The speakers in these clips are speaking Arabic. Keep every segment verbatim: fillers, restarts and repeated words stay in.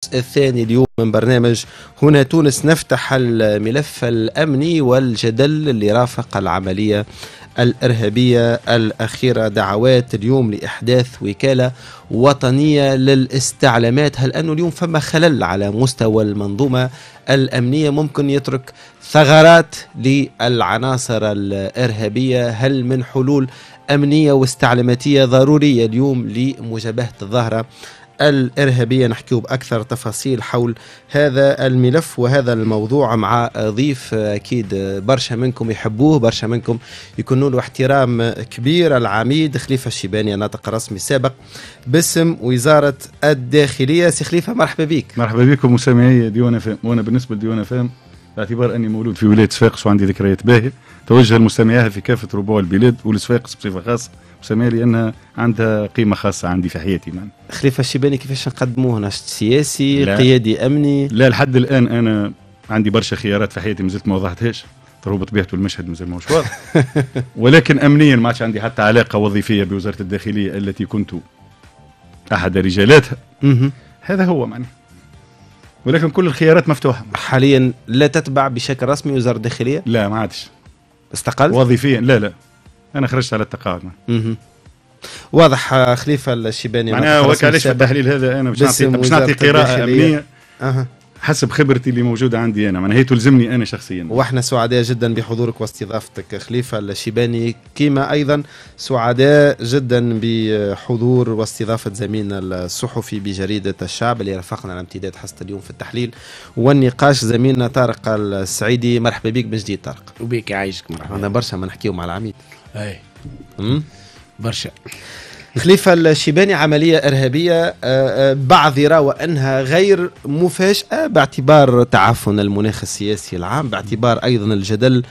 الجزء الثاني اليوم من برنامج هنا تونس، نفتح الملف الأمني والجدل اللي رافق العملية الإرهابية الأخيرة. دعوات اليوم لإحداث وكالة وطنية للاستعلامات. هل أنه اليوم فما خلل على مستوى المنظومة الأمنية ممكن يترك ثغرات للعناصر الإرهابية؟ هل من حلول أمنية واستعلاماتية ضرورية اليوم لمجابهة الظاهرة الإرهابية؟ نحكيه بأكثر تفاصيل حول هذا الملف وهذا الموضوع مع ضيف أكيد برشا منكم يحبوه، برشا منكم يكونوا له احترام كبير، العميد خليفة الشيباني، ناطق رسمي سابق باسم وزارة الداخلية. سي خليفة مرحبا بك. مرحبا بكم مستمعي ديوان اف ام. وانا بالنسبة لديوان اف ام باعتبار اني مولود في ولاية صفاقس وعندي ذكريات باهية، توجه المستمعيها في كافة ربوع البلاد ولصفاقس بصفة خاصة مسميها لأنها عندها قيمة خاصة عندي في حياتي. من خليفة الشيباني كيفاش نقدموه؟ ناشط سياسي لا. قيادي أمني؟ لا، لحد الآن أنا عندي برشا خيارات في حياتي مازلت ما وضحتهاش، تروه بطبيعته المشهد مازال ماهوش واضح ولكن أمنيا ما عادش عندي حتى علاقة وظيفية بوزارة الداخلية التي كنت أحد رجالاتها. هذا هو معنى، ولكن كل الخيارات مفتوحة. حاليا لا تتبع بشكل رسمي وزارة الداخلية؟ لا، ما عادش. استقلت وظيفيا؟ لا لا، أنا خرجت على التقاعد. واضح. خليفة الشيباني معناها وكالش في التحليل هذا أنا باش نعطي باش نعطي قراءة أمنية أه. حسب خبرتي اللي موجودة عندي أنا، معناها هي تلزمني أنا شخصيا. واحنا سعداء جدا بحضورك واستضافتك خليفة الشيباني، كما أيضا سعداء جدا بحضور واستضافة زميلنا الصحفي بجريدة الشعب اللي رافقنا على امتداد حصة اليوم في التحليل والنقاش، زميلنا طارق السعيدي. مرحبا بك من جديد طارق. وبيك يعيشك. مرحبا. أنا برشا ما نحكيو مع العميد. أي أمم برشا. خليفة الشيباني، عملية إرهابية بعض يرى وأنها غير مفاجئة باعتبار تعفن المناخ السياسي العام، باعتبار أيضا الجدل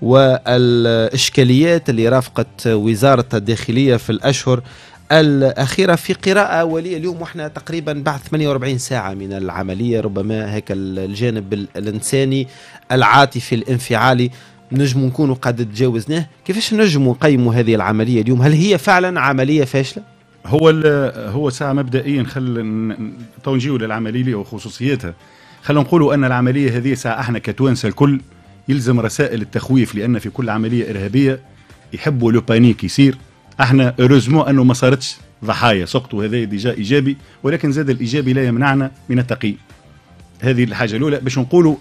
والإشكاليات اللي رافقت وزارة الداخلية في الأشهر الأخيرة. في قراءة أولية اليوم وإحنا تقريبا بعد ثمانية وأربعين ساعة من العملية، ربما هيك الجانب الإنساني العاطفي الانفعالي نجم نكونوا قد تجاوزناه. كيفاش نجم نقيموا هذه العملية اليوم؟ هل هي فعلا عملية فاشلة؟ هو هو ساعة مبدئيا خل تو نجيو للعملية وخصوصياتها. خلينا نقولوا أن العملية هذه ساعة احنا كتوانسة الكل يلزم رسائل التخويف، لأن في كل عملية إرهابية يحبوا لو بانيك يصير. احنا أروزمو أنه ما صارتش ضحايا سقطوا، هذا ديجا إيجابي، ولكن زاد الإيجابي لا يمنعنا من التقييم. هذه الحاجة الأولى باش نقولوا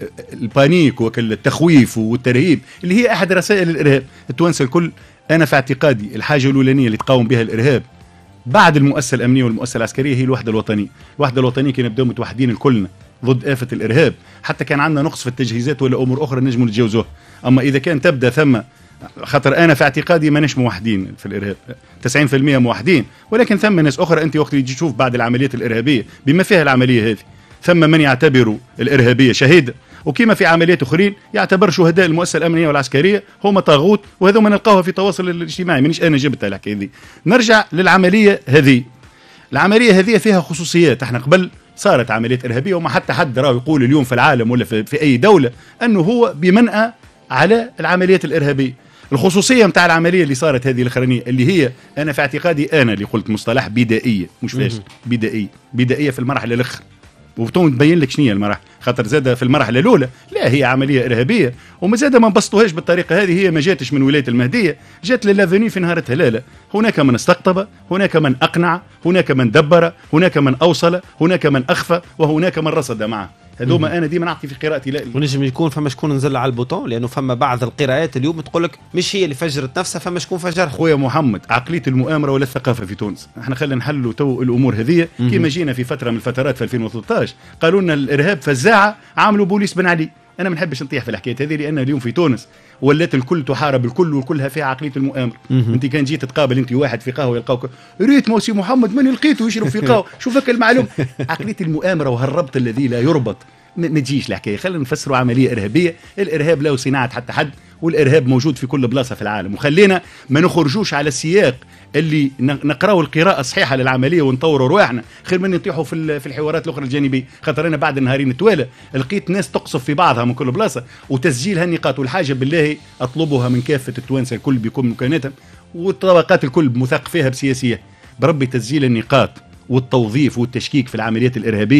البانيك والتخويف والترهيب اللي هي أحد رسائل الإرهاب. التوانسة الكل أنا في اعتقادي الحاجة الأولانية اللي تقاوم بها الإرهاب بعد المؤسسة الأمنية والمؤسسة العسكرية هي الوحدة الوطنية. الوحدة الوطنية كي نبدأ متوحدين الكلنا ضد آفة الإرهاب، حتى كان عندنا نقص في التجهيزات ولا أمور أخرى نجموا نتجاوزوها. أما إذا كان تبدأ ثم خاطر أنا في اعتقادي ما نش موحدين في الإرهاب، تسعين بالمئة موحدين، ولكن ثم ناس أخرى أنت وقت اللي تجي تشوف بعد العمليات الإرهابية بما فيها العملية هذه ثم من يعتبروا الإرهابية شهيدة، وكما في عمليات أخرين يعتبر شهداء المؤسسة الأمنية والعسكرية هم طاغوت، وهذا ما نلقاها في التواصل الاجتماعي. منيش أنا جبتها الحكاية ذي. نرجع للعملية هذه. العملية هذه فيها خصوصيات. احنا قبل صارت عمليات إرهابية وما حتى حد راه يقول اليوم في العالم ولا في, في أي دولة أنه هو بمنأى على العمليات الإرهابية. الخصوصية متاع العملية اللي صارت هذه الأخرانية اللي هي أنا في اعتقادي أنا اللي قلت مصطلح بدائية، مش فاشل، بدائية بدائية في المرحلة الأخرى. وبتون تبين لك شنو هي المراحل، خاطر زاد في المرحله الاولى لا هي عمليه ارهابيه وما زاد ما نبسطوهاش بالطريقه هذه. هي ما جاتش من ولايه المهديه، جات للافوني في نهارتها. لا لا، هناك من استقطب، هناك من اقنع، هناك من دبر، هناك من اوصل، هناك من اخفى، وهناك من رصد معه. هذوما انا ديما نعطي في قراءتي. لا ونجم يكون فما شكون نزل على البوتون، لانه فما بعض القراءات اليوم تقول لك مش هي اللي فجرت نفسها، فما شكون فجرها. خويا محمد، عقليه المؤامره ولا الثقافه في تونس. احنا خلينا نحلوا تو الامور هذه. كيما جينا في فتره من الفترات في ألفين وثلاثة عشر قالوا لنا الارهاب فزاعه، عاملوا بوليس بن علي. انا ما نحبش نطيح في الحكايه هذه، لان اليوم في تونس ولات الكل تحارب الكل وكلها فيها عقليه المؤامره. انت كان جيت تقابل انت واحد في قهوه يلقاوك ريت موسي محمد من لقيته يشرب في قهوه، شوفك المعلوم. عقليه المؤامره وهالربط الذي لا يربط ما تجيش الحكايه. خلينا نفسروا عمليه ارهابيه. الارهاب له صناعه حتى حد، والارهاب موجود في كل بلاصه في العالم. وخلينا ما نخرجوش على السياق اللي نقراو القراءه الصحيحه للعمليه ونطوروا رواحنا، خير من نطيحوا في في الحوارات الاخرى الجانبيه. خاطر انا بعد نهارين توالى لقيت ناس تقصف في بعضها من كل بلاصه وتسجيل هالنقاط. والحاجه بالله اطلبها من كافه التوانسه الكل بكل مكاناتهم والطبقات الكل مثقفيها بسياسيه، بربي تسجيل النقاط والتوظيف والتشكيك في العمليات الارهابيه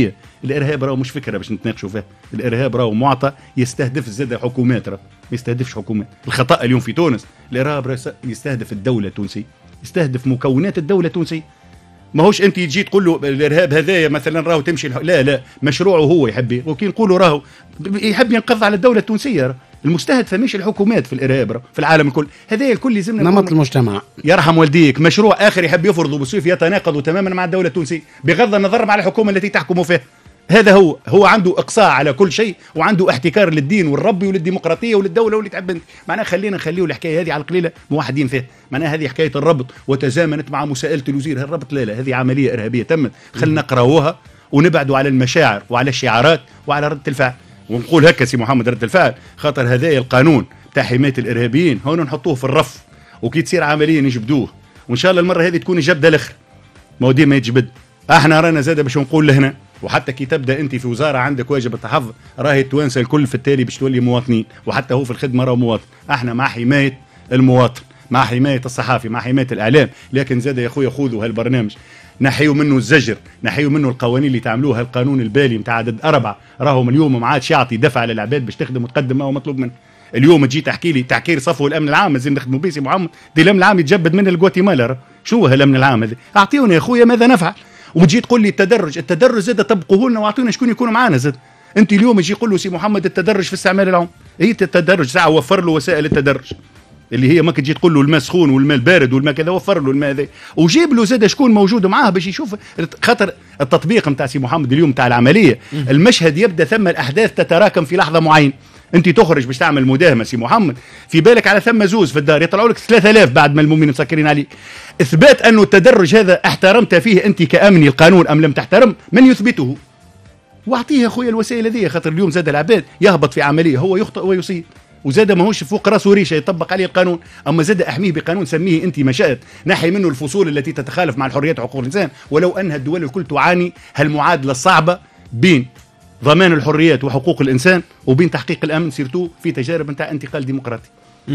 الارهاب راهو مش فكره باش نتناقشوا فيها، الارهاب راهو معطى يستهدف زاد حكومات، راه ما يستهدفش حكومات. الخطا اليوم في تونس الارهاب يستهدف الدوله التونسيه، يستهدف مكونات الدوله التونسيه. ماهوش انت تجي تقول له الارهاب هذايا مثلا راهو تمشي الح... لا لا مشروعه هو يحب، وكي نقولوا راهو يحب ينقض على الدوله التونسيه. راه المستهدفه مش الحكومات في الارهاب، راه في العالم الكل هذايا الكل لازمنا نمط المجتمع. يرحم والديك مشروع اخر يحب يفرضه بالسيف يتناقض تماما مع الدوله التونسيه بغض النظر مع الحكومه التي تحكم فيها. هذا هو هو عنده اقصاء على كل شيء، وعنده احتكار للدين والربي وللديمقراطيه وللدوله واللي تحب انت. معناها خلينا نخليه الحكايه هذه على القليله موحدين فيها. معناها هذه حكايه الربط وتزامنت مع مساءله الوزير هالربط، لا لا هذه عمليه ارهابيه تمت. خلينا نقراوها ونبعدوا على المشاعر وعلى الشعارات وعلى رده الفعل. ونقول هكا سي محمد رده الفعل، خاطر هذايا القانون تاع حمايه الارهابيين هون نحطوه في الرف، وكي تصير عمليه نجبدوه، وان شاء الله المره هذه تكون الجبده الاخر. ما هو ديما يتجبد. احنا رانا زاده باش نقول لهنا، وحتى كي تبدا انت في وزاره عندك واجب التحفظ، راهي التوانسه الكل في التالي باش تولي مواطنين، وحتى هو في الخدمه راه مواطن. احنا مع حمايه المواطن، مع حمايه الصحافي، مع حمايه الاعلام، لكن زاد يا خويا خذوا هالبرنامج نحيوا منه الزجر، نحيوا منه القوانين اللي تعملوها، القانون البالي نتاع عدد أربعة راهم اليوم ما عادش يعطي دفع للعباد باش تخدم وتقدم ما هو مطلوب منه. اليوم تجي تحكي لي تعكير صفو الامن العام لازم نخدموا به سي محمد، دي الامن العام يتجبد من الجواتيمالا. شو هو الامن العام هذا؟ اعطيونا يا خويا ماذا نفعل. وتجي تقول لي التدرج، التدرج زاد طبقوه لنا واعطونا شكون يكونوا معانا زاد. انت اليوم تجي تقول له سي محمد التدرج في استعمال العم، هي التدرج ساعه وفر له وسائل التدرج اللي هي ما تجي تقول له الماء سخون والماء البارد والماء كذا، وفر له الماء هذا وجيب له زاد شكون موجود معاه باش يشوف. خاطر التطبيق نتاع سي محمد اليوم تاع العمليه المشهد يبدا ثم الاحداث تتراكم في لحظه معينه. انت تخرج باش تعمل مداهمه سي محمد، في بالك على ثم زوز في الدار يطلعوا لك ثلاثة آلاف بعد ما المؤمنين مسكرين عليك. اثبات انه التدرج هذا احترمت فيه انت كامني القانون ام لم تحترم، من يثبته؟ واعطيه يا خويا الوسائل هذه، خاطر اليوم زاد العباد يهبط في عمليه هو يخطئ ويصيب، وزاد ماهوش فوق راسه ريشه يطبق عليه القانون، اما زاد احميه بقانون سميه انت ما شئت، نحي منه الفصول التي تتخالف مع الحريات وحقوق الانسان، ولو انها الدول الكل تعاني هالمعادله الصعبه بين ضمان الحريات وحقوق الانسان وبين تحقيق الامن، سيرتو في تجارب نتاع انتقال ديمقراطي.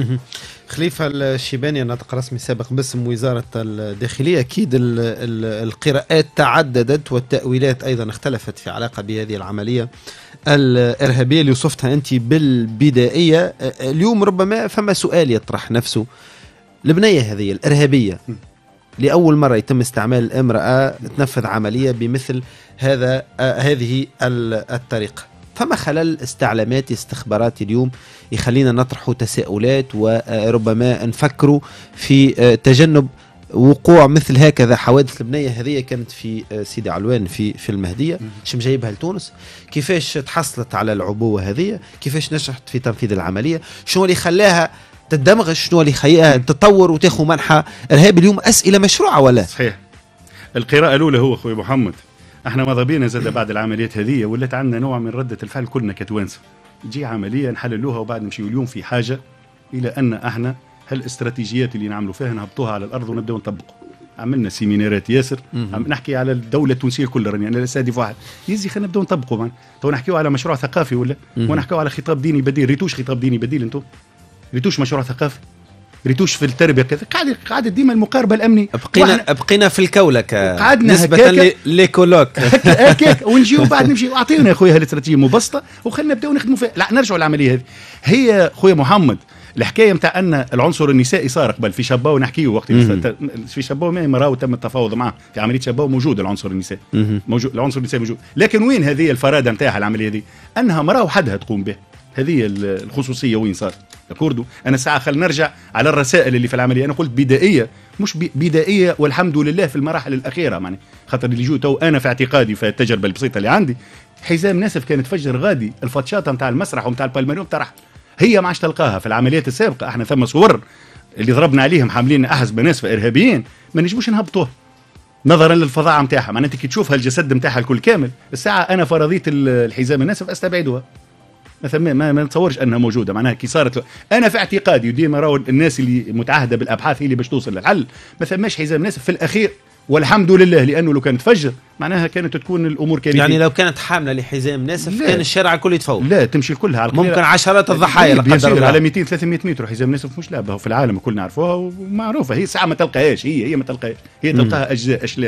خليفه الشيباني ناطق رسمي سابق باسم وزاره الداخليه، اكيد ال ال القراءات تعددت والتاويلات ايضا اختلفت في علاقه بهذه العمليه الارهابيه اللي وصفتها انت بالبدائيه. اليوم ربما فما سؤال يطرح نفسه، البنيه هذه الارهابيه لاول مره يتم استعمال الامراه تنفذ عمليه بمثل هذا آه هذه الطريقه، فما خلل استعلاماتي استخباراتي اليوم يخلينا نطرح تساؤلات وربما نفكروا في تجنب وقوع مثل هكذا حوادث البنية هذه. كانت في سيدي علوان في في المهدية، شم جايبها لتونس، كيفاش تحصلت على العبوة هذه، كيفاش نجحت في تنفيذ العملية، شنو اللي خلاها تدمغ، شنو اللي خلاها تتطور وتاخذ منحى إرهابي. اليوم أسئلة مشروعة ولا صحيح. القراءة الأولى هو أخوي محمد، احنا ماذا بينا زاد بعد العمليات هذه ولات عندنا نوع من ردة الفعل كلنا كتوانسة، تجي عملية نحللوها وبعد نمشي. اليوم في حاجة إلى أن احنا هالاستراتيجيات اللي نعملوا فيها نهبطوها على الأرض ونبدأ نطبقوا. عملنا سيمينارات ياسر، عم نحكي على الدولة التونسية كلها، يعني أنا استهدف واحد يزي خلينا نبدأ نطبقوا معنا. تو نحكيوا على مشروع ثقافي ولا ونحكيوا على خطاب ديني بديل، ريتوش خطاب ديني بديل، انتم ريتوش مشروع ثقافي، ريتوش في التربيه كذا، قاعد قاعد ديما المقاربه الامني. بقينا بقينا في الكولك قعدنا نسبه ليكولوك هكاك ونجيو بعد نمشي. اعطينا يا خويا هالاستراتيجيه مبسطه وخلينا نبداو نخدموا فيها. لا نرجعوا العمليه هذه. هي خويا محمد الحكايه نتاع ان العنصر النسائي صار قبل في شباو نحكيو وقت في شباو ما مراه وتم التفاوض معه في عمليه شباو، موجود العنصر النسائي موجود، العنصر النسائي موجود، لكن وين هذه الفراده نتاعها العمليه هذه؟ انها مراه وحدها تقوم به، هذه الخصوصيه وين صار كوردو. انا ساعه خل نرجع على الرسائل اللي في العمليه. انا قلت بدائيه، مش بدائيه والحمد لله في المراحل الاخيره، معني خاطر اللي جو تو انا في اعتقادي في التجربه البسيطه اللي عندي، حزام ناسف كانت تفجر غادي الفتشاطه نتاع المسرح ونتاع البالماريو بتاعها، هي ما عادش تلقاها في العمليات السابقه. احنا ثم صور اللي ضربنا عليهم حاملين احزب ناس ارهابيين ما نجموش نهبطوها نظرا للفظاعه نتاعها. معناتها كي تشوفها الجسد نتاعها الكل كامل، الساعه انا فرضيه الحزام الناسف استبعدها، مثلا ما, ما نتصورش انها موجوده. معناها كي صارت انا في اعتقادي وديما راهو الناس اللي متعهده بالابحاث هي اللي باش توصل للحل، ما ثماش حزام ناسف في الاخير والحمد لله، لانه لو كانت تفجر معناها كانت تكون الامور كارثيه. يعني لو كانت حامله لحزام ناسف كان الشارع الكل يتفوق. لا تمشي كلها على ممكن عشرات الضحايا لا قدر الله على مئتين ثلاثمئة متر. حزام ناسف مش لعبه في العالم كلنا نعرفوها ومعروفه، هي ساعه ما تلقاهاش، هي هي ما تلقاهاش، هي تلقاها اجزاء اشلاء. معناها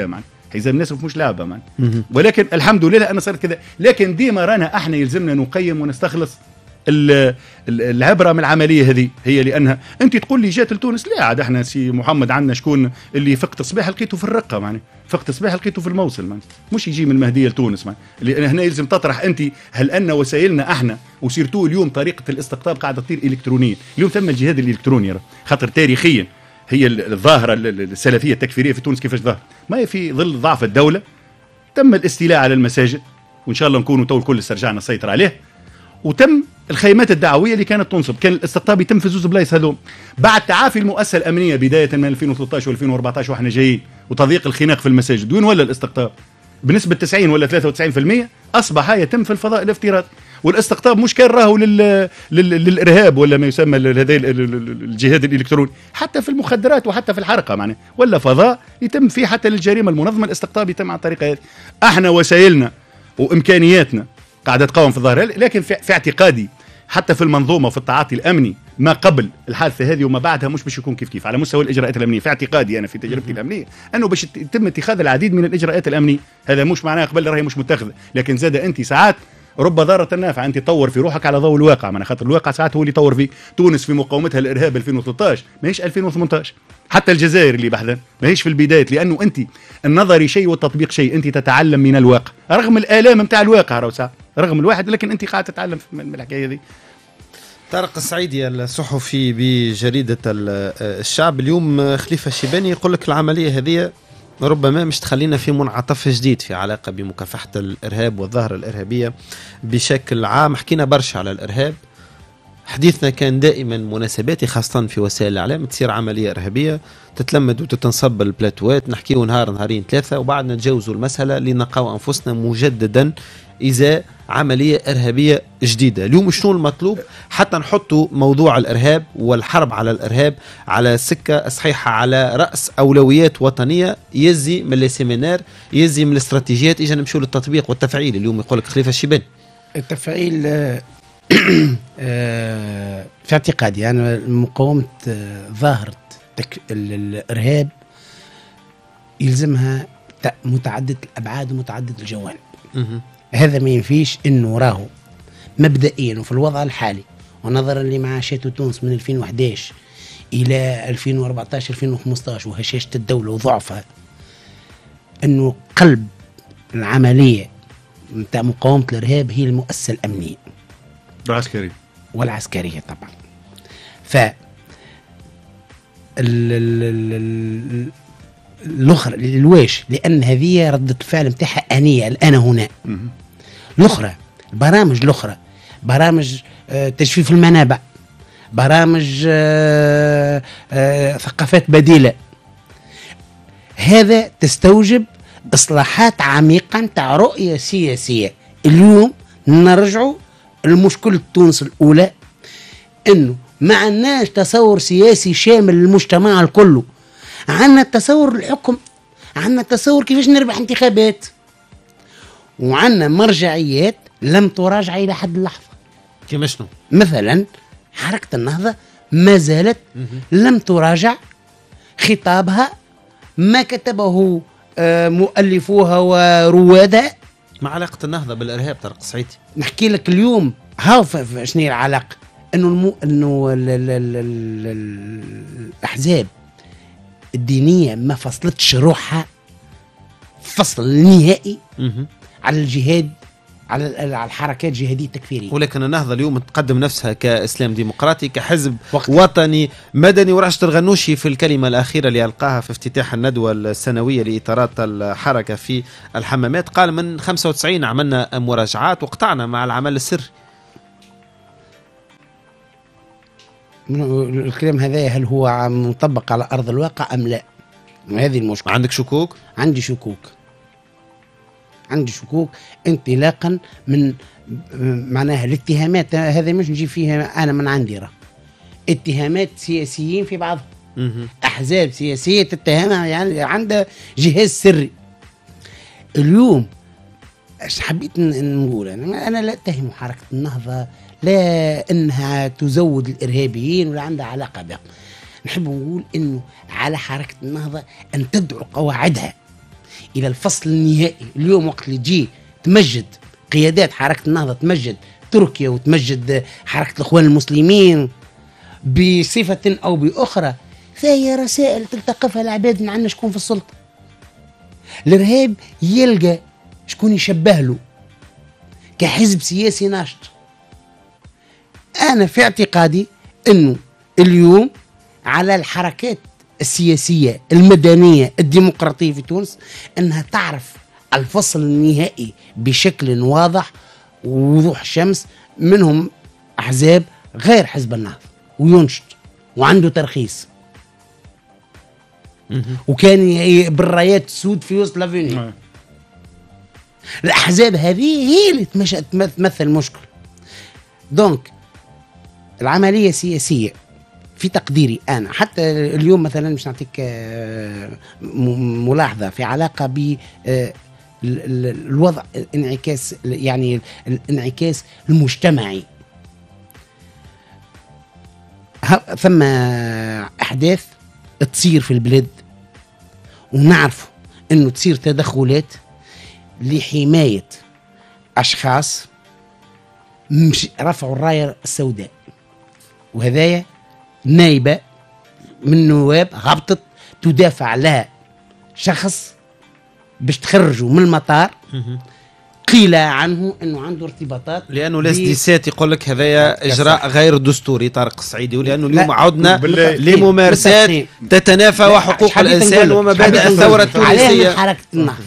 حزام الناس مش لعبه مان. ولكن الحمد لله انا صارت كذا. لكن ديما رانا احنا يلزمنا نقيم ونستخلص العبره من العمليه هذه، هي لانها انت تقول لي جات لتونس، لا عاد احنا سي محمد عندنا شكون اللي فقت صباح لقيته في الرقه معناها، فقت صباح لقيته في الموصل معناها، مش يجي من المهديه لتونس معناها. لان هنا يلزم تطرح انت هل ان وسائلنا احنا وسيرتو اليوم طريقه الاستقطاب قاعده تصير الكترونيا، اليوم ثم الجهاد الالكتروني خاطر تاريخيا هي الظاهره السلفيه التكفيريه في تونس كيفاش ظهر؟ ما في ظل ضعف الدوله تم الاستيلاء على المساجد، وان شاء الله نكونوا تو الكل استرجعنا السيطره عليه، وتم الخيمات الدعويه اللي كانت تنصب، كان الاستقطاب يتم في زوز بلايص هذوم بعد تعافي المؤسسه الامنيه بدايه من ألفين وثلاثة عشر و2014 واحنا جايين وتضييق الخناق في المساجد. وين ولا الاستقطاب؟ بنسبه تسعين ولا ثلاثة وتسعين بالمئة اصبح يتم في الفضاء الافتراضي. والاستقطاب مش كان راهو لل... لل... للارهاب ولا ما يسمى هذا الجهاد الالكتروني، حتى في المخدرات وحتى في الحرقه معناه، ولا فضاء يتم فيه حتى للجريمه المنظمه الاستقطاب يتم عن الطريقه هذه. احنا وسائلنا وامكانياتنا قاعده تقاوم في الظاهره، لكن في, في اعتقادي حتى في المنظومه وفي التعاطي الامني ما قبل الحادثه هذه وما بعدها مش باش يكون كيف كيف على مستوى الاجراءات الامنيه. في اعتقادي انا في تجربتي الامنيه انه باش يتم اتخاذ العديد من الاجراءات الامنيه، هذا مش معناه قبل راهي مش متخذه، لكن زاد انت ساعات رب ضارة نافعة، انت تطور في روحك على ضوء الواقع، معناها خاطر الواقع ساعات هو اللي يطور فيك. تونس في مقاومتها للارهاب ألفين وثلاثة عشر ماهيش ألفين وثمانية عشر، حتى الجزائر اللي بحثا ماهيش في البدايات، لانه انت النظري شيء والتطبيق شيء، انت تتعلم من الواقع رغم الالام نتاع الواقع راهو ساعات رغم الواحد، لكن انت قاعد تتعلم من الحكايه هذه. طارق السعيدي الصحفي بجريدة الشعب اليوم، خليفة الشيباني يقول لك العملية هذه ربما مش تخلينا في منعطف جديد في علاقة بمكافحة الإرهاب والظاهرة الإرهابية بشكل عام. حكينا برشا على الإرهاب، حديثنا كان دائما مناسباتي خاصة في وسائل الإعلام، تصير عملية إرهابية تتلمد وتتنصب البلاتوات، نحكيه نهار نهارين ثلاثة وبعد نتجاوزوا المسألة لنقاو أنفسنا مجددا إذا عملية إرهابية جديدة. اليوم شنو المطلوب حتى نحطوا موضوع الإرهاب والحرب على الإرهاب على سكة صحيحة، على رأس أولويات وطنية، يزي من السيمينار، يزي من الاستراتيجيات، إجا نمشوا للتطبيق والتفعيل. اليوم يقول لك خليفة الشيباني التفعيل في اعتقادي أنا يعني مقاومة ظاهرة الإرهاب يلزمها متعدد الأبعاد ومتعدد الجوانب. هذا ما ينفيش انه راهو مبدئيا وفي الوضع الحالي ونظرا لمعاشات تونس من ألفين وأحد عشر الى ألفين وأربعة عشر ألفين وخمسة عشر وهشاشة الدولة وضعفها، انه قلب العملية نتاع مقاومة الارهاب هي المؤسسة الامنية والعسكرية والعسكرية طبعا. ف الاخرى الواش لان هذه ردة الفعل نتاعها انيه الان هنا. الاخرى البرامج الاخرى برامج آه تجفيف المنابع، برامج آه آه ثقافات بديله، هذا تستوجب اصلاحات عميقه تاع رؤيه سياسيه. اليوم نرجعوا لمشكله تونس الاولى، انه ما عندناش تصور سياسي شامل للمجتمع الكل، عندنا تصور الحكم، عندنا تصور كيفاش نربح انتخابات، وعندنا مرجعيات لم تراجع الى حد اللحظه. كيما شنو؟ مثلا حركه النهضه ما زالت لم تراجع خطابها، ما كتبه مؤلفوها وروادها. ما علاقه النهضه بالارهاب طارق السعيدي؟ نحكي لك اليوم هاو شنو هي العلاقه، انه المو... انه ال... ال... ال... ال... الاحزاب الدينيه ما فصلتش روحها فصل نهائي على الجهاد، على على الحركات الجهاديه التكفيريه. ولكن النهضه اليوم تقدم نفسها كاسلام ديمقراطي، كحزب وقت. وطني مدني. ورشد الغنوشي في الكلمه الاخيره اللي القاها في افتتاح الندوه السنويه لاطارات الحركه في الحمامات قال من خمسة وتسعين عملنا مراجعات وقطعنا مع العمل السري. الكلام هذا هل هو مطبق على ارض الواقع ام لا؟ هذه المشكله. عندك شكوك؟ عندي شكوك عندي شكوك انطلاقا من معناها الاتهامات. هذا مش نجي فيها انا من عندي، راه اتهامات سياسيين في بعضهم، احزاب سياسيه تتهمها يعني عندها جهاز سري. اليوم ايش حبيت نقول انا انا لا اتهم حركه النهضه لا انها تزود الارهابيين ولا عندها علاقه بهم. نحب نقول انه على حركه النهضه ان تدعو قواعدها، الى الفصل النهائي. اليوم وقت اللي تجي تمجد قيادات حركه النهضه، تمجد تركيا وتمجد حركه الاخوان المسلمين بصفه او باخرى، فهي رسائل تلتقفها العباد من عندنا شكون في السلطه. الارهاب يلقى شكون يشبه له كحزب سياسي ناشط. انا في اعتقادي انه اليوم على الحركات السياسيه المدنيه الديمقراطيه في تونس انها تعرف الفصل النهائي بشكل واضح ووضوح الشمس. منهم احزاب غير حزب النهضه وينشط وعنده ترخيص وكان بالرايات السود في وسط لافيني. الاحزاب هذه هي اللي تمثل مشكل. دونك العمليه السياسيه في تقديري انا، حتى اليوم مثلا مش نعطيك ملاحظه في علاقه ب الوضع الانعكاس، يعني الانعكاس المجتمعي. ثم احداث تصير في البلاد ونعرف انه تصير تدخلات لحمايه اشخاص مش رفعوا الرايه السوداء، وهذايا نايبه من نواب هبطت تدافع لها شخص باش تخرجوا من المطار. قيل عنه انه عنده ارتباطات، لانه لاس دي سات يقول لك هذايا اجراء غير دستوري طارق السعيدي، ولانه اليوم عدنا لممارسات تتنافى وحقوق الانسان ومبادئ الثوره التونسيه. عليه حركه النهضه،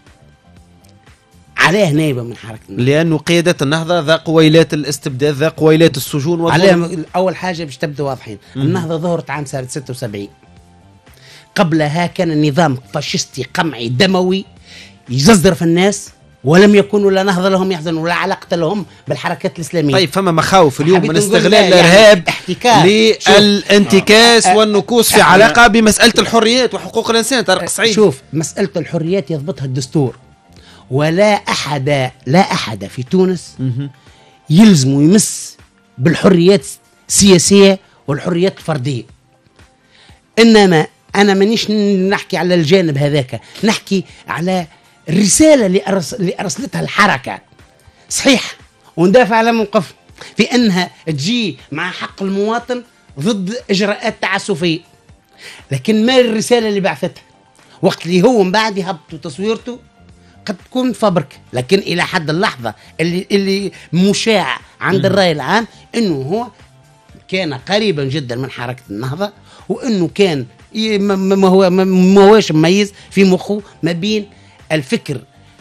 عليه نائبه من حركه النهضه، لانه قياده النهضه ذا قويلات الاستبداد، ذا قويلات السجون. عليه اول حاجه باش تبدو واضحين. النهضه ظهرت عام سنه ستة وسبعين، قبلها كان النظام فاشستي قمعي دموي يزدر في الناس، ولم يكونوا لا نهضه لهم يحزنوا ولا علاقه لهم بالحركات الاسلاميه. طيب فما مخاوف اليوم من استغلال الارهاب يعني للانتكاس والنكوص في علاقه بمساله الحريات وحقوق الانسان. طارق السعيدي، شوف مساله الحريات يضبطها الدستور، ولا احد لا احد في تونس يلزم ويمس بالحريات السياسيه والحريات الفرديه. انما انا مانيش نحكي على الجانب هذاك، نحكي على الرسالة اللي, أرس... اللي أرسلتها الحركة. صحيح وندافع على موقف في أنها تجي مع حق المواطن ضد إجراءات تعسفية، لكن ما الرسالة اللي بعثتها وقت اللي هو من بعد يهبطوا تصويرته قد تكون فبرك، لكن إلى حد اللحظة اللي, اللي مشاع عند الرأي العام أنه هو كان قريبا جدا من حركة النهضة، وأنه كان ما هو ما هوش مميز في مخه ما بين الفكر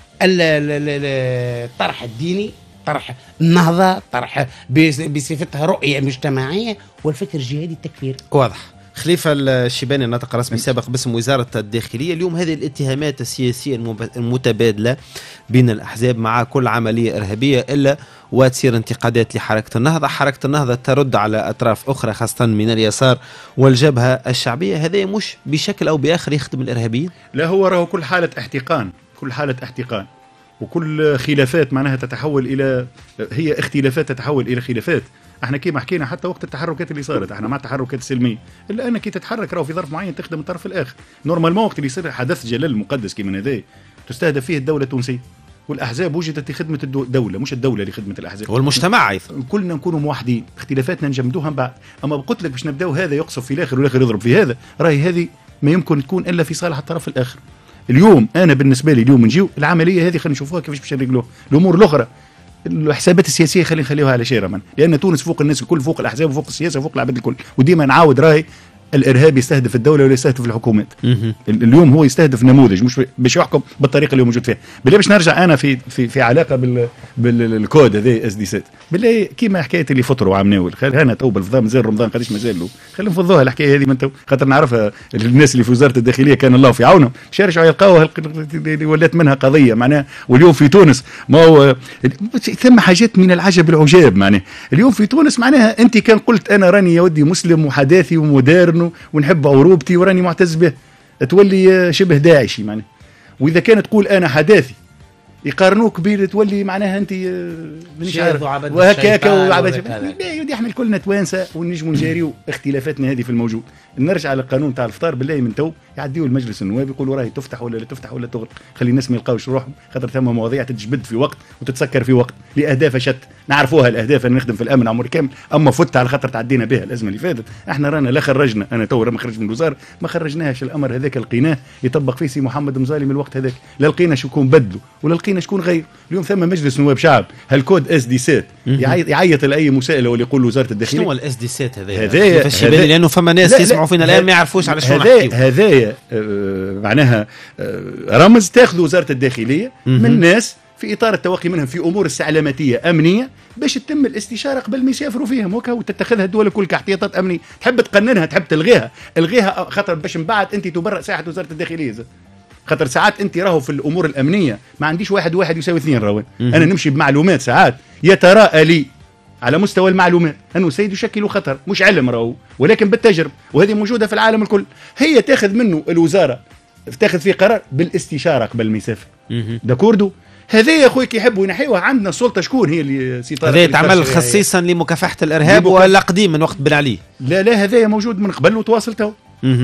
الطرح الديني، طرح النهضة، طرح بصفتها رؤية مجتمعية، والفكر الجهادي التكفير. واضح. خليفة الشيباني ناطق رسمي سابق باسم وزارة الداخلية، اليوم هذه الاتهامات السياسية المتبادلة بين الأحزاب مع كل عملية إرهابية إلا وتصير انتقادات لحركة النهضة. حركة النهضة ترد على أطراف أخرى خاصة من اليسار والجبهة الشعبية. هذا مش بشكل أو بآخر يخدم الإرهابيين؟ لا، هو راهو كل حالة احتقان، كل حالة احتقان، وكل خلافات معناها تتحول إلى هي اختلافات تتحول إلى خلافات. احنا كيما حكينا حتى وقت التحركات اللي صارت احنا مع التحركات السلميه، الا انك تتحرك راهو في ظرف معين تخدم الطرف الاخر. نورمالمون وقت اللي يصير حدث جلال المقدس كيما هذا تستهدف فيه الدوله التونسيه، والاحزاب وجدت لخدمه الدوله مش الدوله لخدمه الاحزاب والمجتمع ايضا. كلنا نكونوا موحدين، اختلافاتنا نجمدوها من بعد. اما قلت لك باش نبداو هذا يقصف في الاخر والاخر يضرب في هذا، راهي هذه ما يمكن تكون الا في صالح الطرف الاخر. اليوم انا بالنسبه لي اليوم نجيو العمليه هذه خلينا نشوفوها كيفاش باش نرجلوها. الامور الاخرى الحسابات السياسيه خلينا نخليوها على شيره من، لان تونس فوق الناس الكل، فوق الاحزاب وفوق السياسه وفوق العباد الكل. وديما نعاود راهي الارهاب يستهدف الدوله ولا يستهدف الحكومات. اليوم هو يستهدف نموذج مش باش يحكم بالطريقه اللي هو موجود فيها. بالله باش نرجع انا في في في علاقه بال بالكود هذا اس دي سات. بالله كيما حكايه اللي فطروا عام ناول، انا تو بالفضاء مازال رمضان قداش مازال له، خلينا نفضوها الحكايه هذه من تو، خاطر نعرفها الناس اللي في وزاره الداخليه كان الله في عونهم، شارجوا يلقاوها اللي ولات منها قضيه معناها. واليوم في تونس ما هو ثم حاجات من العجب العجاب معناها. اليوم في تونس معناها انت كان قلت انا راني يا ودي مسلم وحداثي ومودرن ونحب عروبتي وراني معتز به، تولي شبه داعشي معناها. واذا كانت تقول انا حداثي يقارنوك بين تولي معناها انت مانيش عارف وهكاكا وعبد لا يودي احنا كلنا توانسه ونجموا نجاريو اختلافاتنا هذه في الموجود. نرجع على القانون تاع الفطار بالله من تو يعديوا المجلس النواب يقولوا راهي تفتح ولا لا تفتح ولا تغلق، خلي الناس ما يلقاوش روحهم خاطر ثم مواضيع تتجبد في وقت وتتسكر في وقت لاهداف شت نعرفوها الاهداف اللي نخدم في الامن عمر كامل، اما فت على خاطر تعدينا بها الازمه اللي فاتت. احنا رانا لا خرجنا انا تو ما خرج من الوزاره ما خرجناهش الامر هذاك لقيناه يطبق فيه سي محمد مزالي من الوقت هذاك، لا لقينا شكون بدلوا ولا لقينا شكون غير. اليوم ثم مجلس نواب شعب هالكود اس دي سات يعيط لاي مسائله ولا يقول وزاره الداخليه شنو هو الاس دي سات هذا؟ هذايا هذا لانه فما ناس يسمعوا فينا الان ما يعرفوش على شنو نحكيو. هذايا آه معناها آه رمز تاخذ وزاره الداخليه من ناس في اطار التوقي منهم في امور استعلاماتيه امنيه باش تتم الاستشاره قبل ما يسافروا فيهم وكا وتتخذها الدول الكل كاحتياطات امنيه. تحب تقننها تحب تلغيها الغيها خاطر باش من بعد انت تبرأ ساحه وزاره الداخليه زي. خاطر ساعات انت راهو في الامور الامنيه ما عنديش واحد واحد يساوي اثنين راهو انا نمشي بمعلومات ساعات يتراءى لي على مستوى المعلومات انه سيد يشكل خطر مش علم راهو ولكن بالتجربه وهذه موجوده في العالم الكل. هي تاخذ منه الوزاره تاخذ فيه قرار بالاستشاره قبل ما يسافر داكوردو. هذا يا اخوي كيحبوا ينحيوها عندنا السلطه شكون هي اللي سيطره هذا يتعمل خصيصا لمكافحه الارهاب ولا قديم من وقت بن علي؟ لا لا هذا موجود من قبل وتواصل تو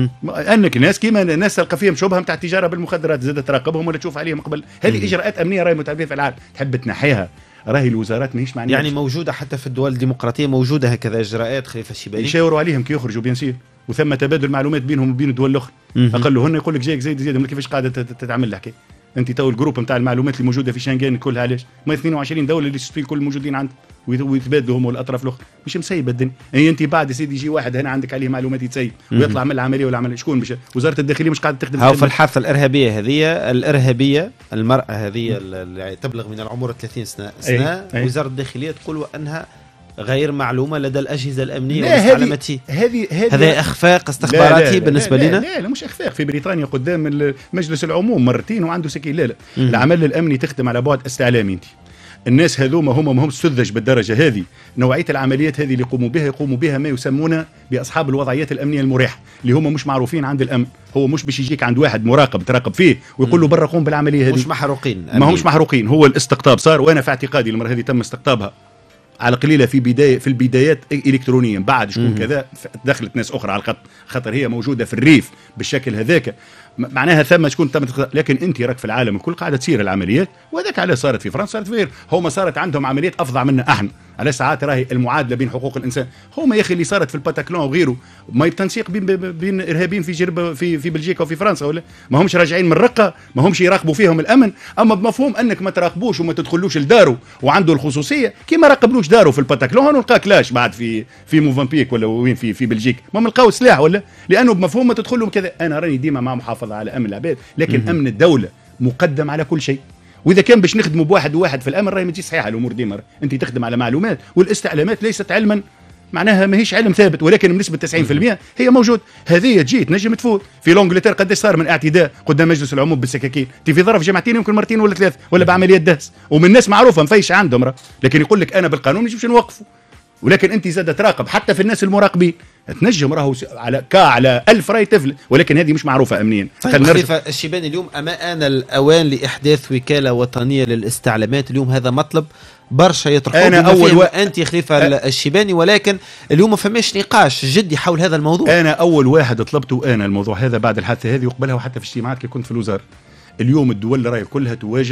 انك ناس كيما الناس تلقى فيهم شبهه نتاع التجاره بالمخدرات زاد تراقبهم ولا تشوف عليهم قبل. هذه اجراءات امنيه راهي متعبيه في العالم تحب تنحيها راهي الوزارات ماهيش معناها يعني موجوده حتى في الدول الديمقراطيه موجوده هكذا اجراءات خليفه الشيباني يشاوروا عليهم كي يخرجوا بيان سير وثم تبادل معلومات بينهم وبين الدول الاخرى. اقلهن يقول لك جايك زيد زيد كيفاش قاعده تتعمل الحكايه. انت تو الجروب نتاع المعلومات اللي موجوده في شنغن كلها علاش ما اثنين وعشرين دوله اللي في الكل موجودين عندك ويتبادلوا هم والاطراف الاخرى مش مسيبه الدنيا. هي انت بعد سيدي يجي واحد هنا عندك عليه معلومات يتسيب ويطلع من العمليه ولا عمل شكون مش وزاره الداخليه مش قاعده تخدم هاو في الحافه الارهابيه هذه الارهابيه المراه هذه اللي تبلغ من العمر ثلاثين سنه سنه أي. أي. وزاره الداخليه تقول انها غير معلومه لدى الاجهزه الامنيه والاستعلاماتيه. هذه هذا اخفاق استخباراتي بالنسبه لا لا لنا؟ لا, لا مش اخفاق. في بريطانيا قدام مجلس العموم مرتين وعنده سكين. لا لا العمل الامني تخدم على بعد استعلامي. انت الناس هذوما هم ما هم سذج بالدرجه هذه. نوعيه العمليات هذه اللي يقوموا بها يقوموا بها ما يسمونه باصحاب الوضعيات الامنيه المريحه اللي هم مش معروفين عند الامن. هو مش باش يجيك عند واحد مراقب تراقب فيه ويقول له برا قوم بالعمليه هذه. مش محروقين ما همش محروقين. هو الاستقطاب صار وانا في اعتقادي المره هذه تم استقطابها على قليله في بدايه في البدايات الكترونيا بعد شكون كذا دخلت ناس اخرى على الخط خاطر هي موجوده في الريف بالشكل هذاك معناها ثم شكون تم. لكن انت راك في العالم الكل قاعده تصير العمليات وهذاك على صارت في فرنسا صارت في غير. هما صارت عندهم عمليات افظع منا احنا على ساعات راهي المعادله بين حقوق الانسان. هما يا اخي اللي صارت في الباتاكلون وغيره ما التنسيق بين بين ارهابيين في جرب في في بلجيكا وفي فرنسا ولا ما همش راجعين من الرقه ما همش يراقبوا فيهم الامن. اما بمفهوم انك ما تراقبوش وما تدخلوش لداره وعنده الخصوصيه كيما راقبلوش داره في الباتاكلون ونلقاك لاش بعد في في موفنبيك ولا وين في في بلجيكا ما نلقاو سلاح ولا لانه بمفهوم ما تدخلهم كذا. انا راني ديما مع محافظه على امن العباد لكن امن الدوله مقدم على كل شيء. واذا كان باش نخدموا بواحد وواحد في الامن راهي ما تجي صحيحه الامور ديما. انت تخدم على معلومات والاستعلامات ليست علما معناها ماهيش علم ثابت ولكن بنسبه تسعين بالمئة هي موجود. هذه تجي تنجم تفوت. في لونجلتير قداش صار من اعتداء قدام مجلس العموم بالسكاكين انت في ظرف جمعتين يمكن مرتين ولا ثلاث ولا بعمليات دهس ومن ناس معروفه مفيش عندهم راه. لكن يقول لك انا بالقانون نجمش نوقفه. ولكن انت زاد تراقب حتى في الناس المراقبين تنجم راهو على كا على ألف راي تفل ولكن هذه مش معروفه امنيا. طيب خليفه الشيباني اليوم اما ان الاوان لاحداث وكاله وطنيه للاستعلامات. اليوم هذا مطلب برشا يطرحوه انا اول و... انت خليفه أ... الشيباني ولكن اليوم ما فماش نقاش جدي حول هذا الموضوع. انا اول واحد طلبته انا الموضوع هذا بعد الحادثه هذه وقبلها وحتى في اجتماعات كي كنت في الوزاره. اليوم الدول راهي كلها تواجه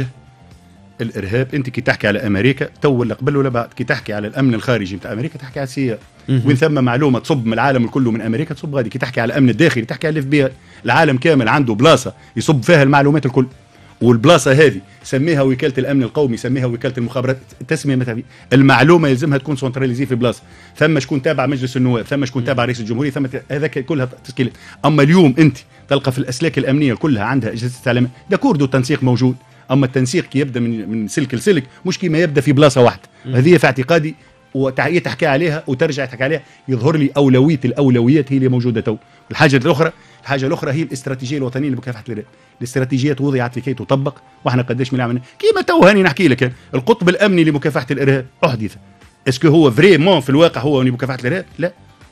الارهاب. انت كي تحكي على امريكا تو ولا قبل ولا بعد كي تحكي على الامن الخارجي نتاع امريكا تحكي على السياسه وين ثم معلومه تصب من العالم كله من امريكا تصب غادي. كي تحكي على الامن الداخلي تحكي على الاف بي اي. العالم كامل عنده بلاصه يصب فيها المعلومات الكل والبلاصه هذه سميها وكاله الامن القومي سميها وكاله المخابرات التسميه متى المعلومه يلزمها تكون سنتراليزي في بلاصه. ثم شكون تابع مجلس النواب ثم شكون تابع رئيس الجمهوريه ثم هذاك كلها تسكيلات. اما اليوم انت تلقى في الاسلاك الامنيه كلها عندها اجهزه استعلام داكوردو التنسيق موجود. اما التنسيق كي يبدا من من سلك لسلك مش كيما يبدا في بلاصه واحده. هذه في اعتقادي وتحكي عليها وترجع تحكي عليها يظهر لي اولويه الاولويات هي اللي موجوده تو. الحاجه الاخرى الحاجه الاخرى هي الاستراتيجيه الوطنيه لمكافحه الارهاب. الاستراتيجيات وضعت لكي تطبق واحنا قداش من عملنا كيما تو هاني نحكي لك القطب الامني لمكافحه الارهاب احدث. اسكو هو فريمون في الواقع هو لمكافحه الارهاب؟ لا.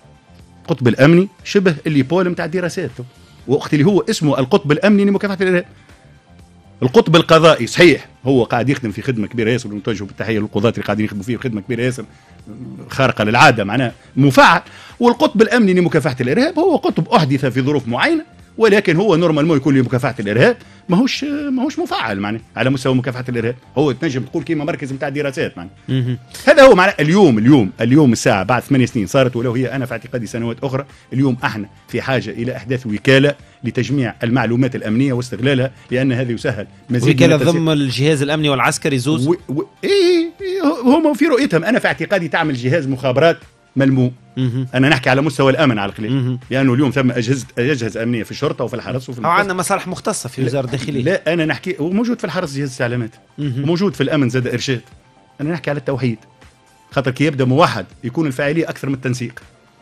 القطب الامني شبه اللي بول نتاع الدراسات وقت اللي هو اسمه القطب الامني لمكافحه الارهاب. القطب القضائي صحيح هو قاعد يخدم في خدمه كبيره ياسر، ونتوجه بالتحيه للقضاة اللي قاعدين يخدموا فيه خدمه كبيره ياسر خارقه للعاده معناها مفعل. والقطب الامني لمكافحه الارهاب هو قطب احدث في ظروف معينه، ولكن هو نورمالمون يكون لمكافحه الارهاب ماهوش ماهوش مفعل معناه على مستوى مكافحه الارهاب. هو تنجم تقول كيما مركز نتاع دراسات معناه. هذا هو معناه اليوم اليوم اليوم الساعه بعد ثمانية سنين صارت، ولو هي انا في اعتقادي سنوات اخرى. اليوم احنا في حاجه الى احداث وكاله لتجميع المعلومات الامنيه واستغلالها، لان هذا يسهل مزيد وكاله ضم الجهاز الامني والعسكري زوز. و... و... ايه هم في رؤيتهم. انا في اعتقادي تعمل جهاز مخابرات ملموم. انا نحكي على مستوى الامن على القليل، لانه يعني اليوم ثم اجهزه اجهزه امنيه في الشرطه وفي الحرس وفي او عندنا مصالح مختصه في وزاره الداخليه. لا انا نحكي وموجود في الحرس جهاز استعلامات، وموجود في الامن زاد ارشاد. انا نحكي على التوحيد، خاطر كي يبدا موحد يكون الفاعليه اكثر من التنسيق.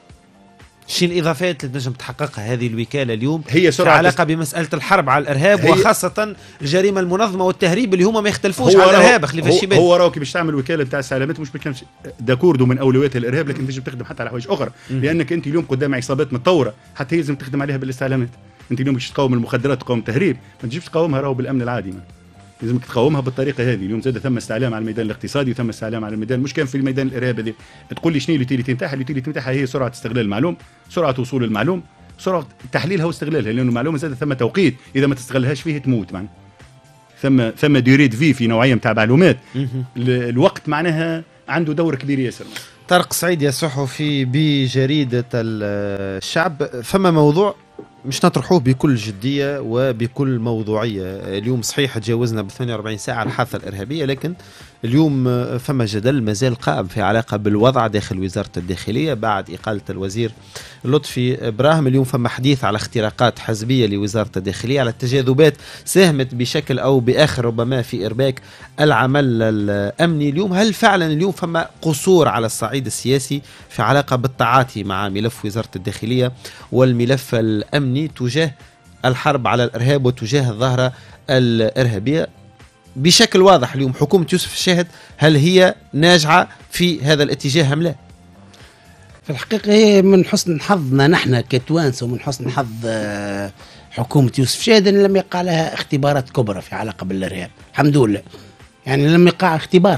شي الاضافات اللي تنجم تحققها هذه الوكاله اليوم هي سرعه علاقه بمساله الحرب على الارهاب، وخاصه الجريمه المنظمه والتهريب اللي هما ما يختلفوش على الارهاب خليفه الشباب. هو راهو كي باش تعمل وكاله نتاع استعلامات مش بكلمش داكوردو من اولويات الارهاب، لكن تنجم تخدم حتى على حوايج اخرى. لانك انت اليوم قدام عصابات متطوره حتى يلزم تخدم عليها بالاستعلامات. انت اليوم باش تقاوم المخدرات تقاوم التهريب، ما تجيبش تقاومها راهو بالامن العادي، ما لازمك تقاومها بالطريقه هذه. اليوم زاد ثم استعلام على الميدان الاقتصادي وثم استعلام على الميدان، مش كان في الميدان الارهاب هذه. تقول لي شنو اليوتيليتي نتاعها؟ اليوتيليتي نتاعها هي سرعه استغلال المعلوم، سرعه وصول المعلوم، سرعه تحليلها واستغلالها، لانه المعلومه زاد ثم توقيت اذا ما تستغلهاش فيه تموت معناها. ثم ثم ديوريد في في نوعيه نتاع معلومات. الوقت معناها عنده دور كبير ياسر. طارق سعيد يا صحفي بجريده الشعب، فما موضوع مش نطرحوه بكل جدية وبكل موضوعية. اليوم صحيح تجاوزنا ب ثمانية وأربعين ساعة الحادثة الإرهابية، لكن اليوم فما جدل مازال قائم في علاقة بالوضع داخل وزارة الداخلية بعد إقالة الوزير لطفي إبراهيم. اليوم فما حديث على اختراقات حزبية لوزارة الداخلية، على التجاذبات ساهمت بشكل أو بآخر ربما في إرباك العمل الأمني. اليوم هل فعلا اليوم فما قصور على الصعيد السياسي في علاقة بالتعاطي مع ملف وزارة الداخلية والملف الأمني تجاه الحرب على الإرهاب وتجاه الظاهرة الإرهابية بشكل واضح؟ اليوم حكومة يوسف الشاهد هل هي ناجعة في هذا الاتجاه أم لا؟ في الحقيقة هي من حسن حظنا نحن كتوانسة ومن حسن حظ حكومة يوسف الشاهد أن لم يقع لها اختبارات كبرى في علاقة بالإرهاب، الحمد لله. يعني لم يقع اختبار.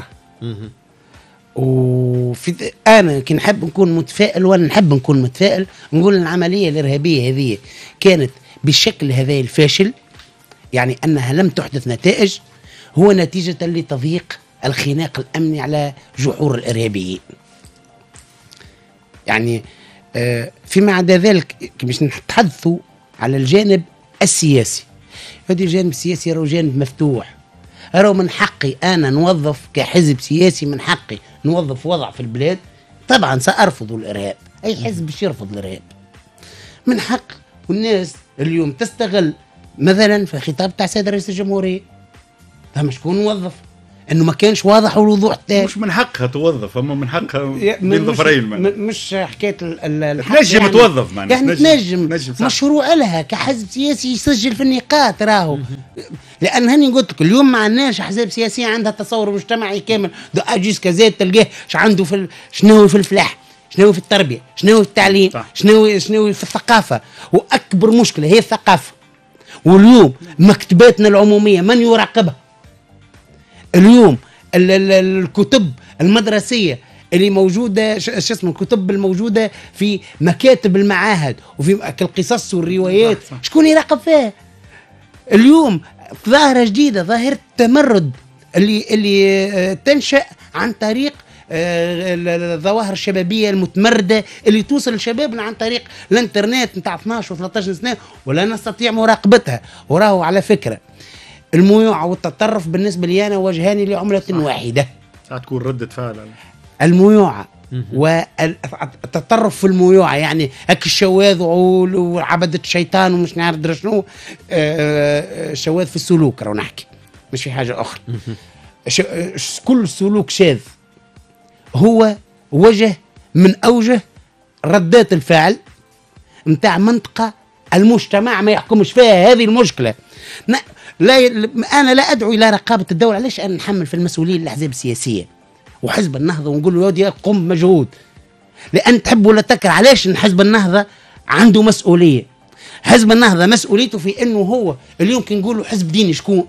وفي أنا كي نحب نكون متفائل، وأنا نحب نكون متفائل، نقول العملية الإرهابية هذه كانت بالشكل هذا الفاشل، يعني أنها لم تحدث نتائج، هو نتيجة لتضييق الخناق الأمني على جحور الإرهابيين. يعني آه فيما عدا ذلك باش نتحدثوا على الجانب السياسي، هذا الجانب السياسي راهو جانب مفتوح. راهو من حقي أنا نوظف كحزب سياسي، من حقي نوظف وضع في البلاد. طبعا سأرفض الإرهاب، أي حزب باش يرفض الإرهاب من حق. والناس اليوم تستغل مثلا في خطاب تاع سيد رئيس الجمهورية، فما شكون موظف انه ما كانش واضح والوضوح تاعي. مش من حقها توظف، اما من حقها بين ظفرين. مش حكايه الحق تنجم يعني توظف معناها، يعني تنجم مشروع لها كحزب سياسي يسجل في النقاط راهو. لان هاني قلت لك اليوم ما عندناش احزاب سياسيه عندها تصور مجتمعي كامل. دو اجيس كزاد تلقاه ايش عنده في شنو في الفلاح، شنو في التربيه، شنو في التعليم، شنو شنو في الثقافه. واكبر مشكله هي الثقافه. واليوم مكتباتنا العموميه من يراقبها؟ اليوم الكتب المدرسيه اللي موجوده، شو اسمه، الكتب الموجوده في مكاتب المعاهد وفي القصص والروايات، شكون يراقب فيها؟ اليوم ظاهره جديده، ظاهره التمرد اللي اللي تنشا عن طريق الظواهر الشبابيه المتمرده اللي توصل لشبابنا عن طريق الانترنت نتاع اثناش وثلاثة عشر سنه، ولا نستطيع مراقبتها. وراهو على فكره الميوعة والتطرف بالنسبة لي أنا وجهاني لعملة واحدة. تكون ردة فعل الميوعة والتطرف في الميوعة، يعني هك الشواذ وعبدة الشيطان ومش نعرف شنو، الشواذ في السلوك راهو نحكي، مش في حاجة أخرى. كل سلوك شاذ هو وجه من أوجه ردات الفعل متاع منطقة المجتمع ما يحكمش فيها. هذه المشكلة. لا أنا لا أدعو إلى رقابة الدولة. علاش أنا نحمل في المسؤولين الأحزاب السياسية وحزب النهضة ونقول له يا قم مجهود؟ لأن تحب ولا تكره. علاش حزب النهضة عنده مسؤولية؟ حزب النهضة مسؤوليته في أنه هو اليوم كي نقولوا حزب ديني، شكون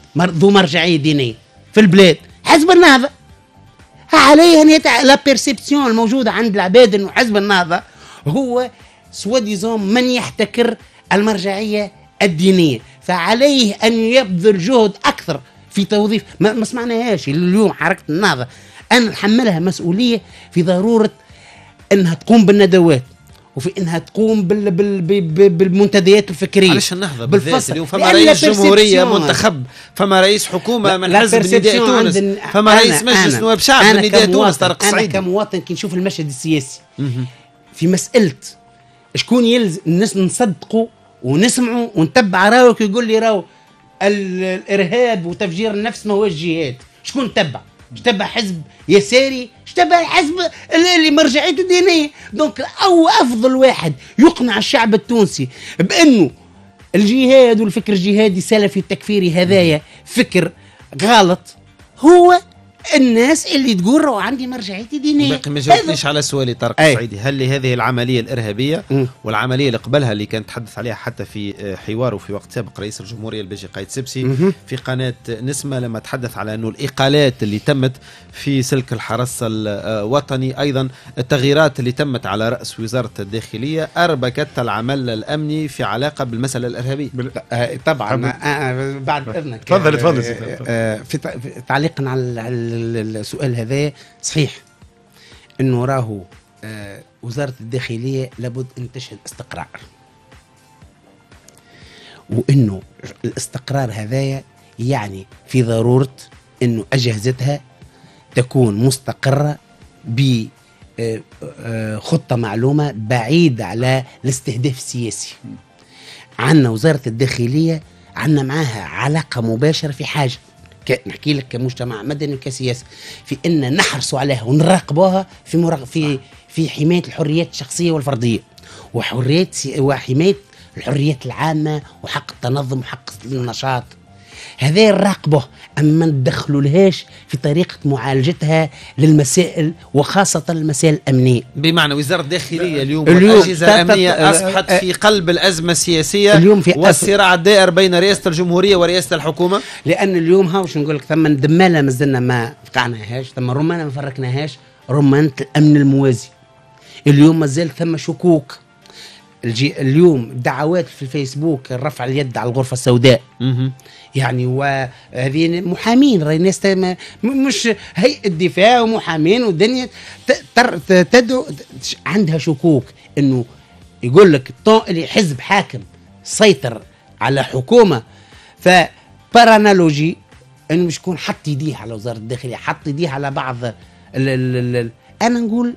ذو مرجعيه دينيه في البلاد. حزب النهضه عليه ان يتع... لا بيرسيبسيون الموجوده عند العباد انه حزب النهضه هو سواديزون من يحتكر المرجعيه الدينيه، فعليه ان يبذل جهد اكثر في توظيف. ما, ما سمعناهاش اليوم حركه النهضه انا نحملها مسؤوليه في ضروره انها تقوم بالندوات وفي انها تقوم بال بال بال بالمنتديات الفكريه. علاش النهضه بالذات اليوم فما رئيس جمهوريه منتخب، فما رئيس حكومه من حزب نداء تونس، فما رئيس مجلس نواب شعب من نداء تونس طارق السعيدي. انا كمواطن كي نشوف المشهد السياسي في مساله شكون يلزم الناس نصدقوا ونسمعوا ونتبع راهو كي يقول لي راهو الارهاب وتفجير النفس ما هو الجهاد، شكون تبع؟ تبع حزب يساري، تبع حزب اللي مرجعيته دينيه. دونك او افضل واحد يقنع الشعب التونسي بانه الجهاد والفكر الجهادي سلفي التكفيري هذايا فكر غلط هو الناس اللي تقول رو عندي مرجعيتي دينيه. باقي ما جاوبتنيش على سؤالي طارق السعيدي. هل لهذه العمليه الارهابيه م. والعمليه اللي قبلها اللي كان تحدث عليها حتى في حواره في وقت سابق رئيس الجمهوريه الباجي قايد سبسي م. في قناه نسمه لما تحدث على انه الاقالات اللي تمت في سلك الحرس الوطني، ايضا التغييرات اللي تمت على راس وزاره الداخليه اربكت العمل الامني في علاقه بالمساله الارهابيه؟ طبعا بعد اذنك تفضل تفضل في تعليقا على السؤال هذا صحيح انه راهو آه وزاره الداخليه لابد ان تشهد استقرار، وانه الاستقرار هذايا يعني في ضروره انه اجهزتها تكون مستقره بخطه معلومه بعيد على الاستهداف السياسي. عندنا وزاره الداخليه عندنا معاها علاقه مباشره في حاجه نحكي لك كمجتمع مدني وكسياسي في ان نحرصوا عليها ونراقبوها في مرغ... في في حمايه الحريات الشخصيه والفرديه وحريات وحمايه الحريات العامه وحق التنظم وحق النشاط. هذا نراقبه، اما ما ندخلوا لهاش في طريقه معالجتها للمسائل وخاصه المسائل الامنيه. بمعنى وزاره الداخليه اليوم والاجهزه الامنيه اصبحت في قلب الازمه السياسيه اليوم في والصراع الدائر بين رئاسه الجمهوريه ورئاسه الحكومه. لان اليوم ها واش نقول لك ثم دماله مازلنا ما فقعناهاش، ثم رمانه ما فركناهاش، رمانه الامن الموازي. اليوم مازال ثم شكوك. الجي اليوم دعوات في الفيسبوك رفع اليد على الغرفه السوداء يعني، وهذه محامين راهي ناس مش هيئه الدفاع ومحامين والدنيا تدعو عندها شكوك انه يقول لك الطون اللي حزب حاكم سيطر على حكومه، فبارانالوجي انه مش يكون حط يديه على وزاره الداخليه، حط يديه على بعض ال ال ال انا نقول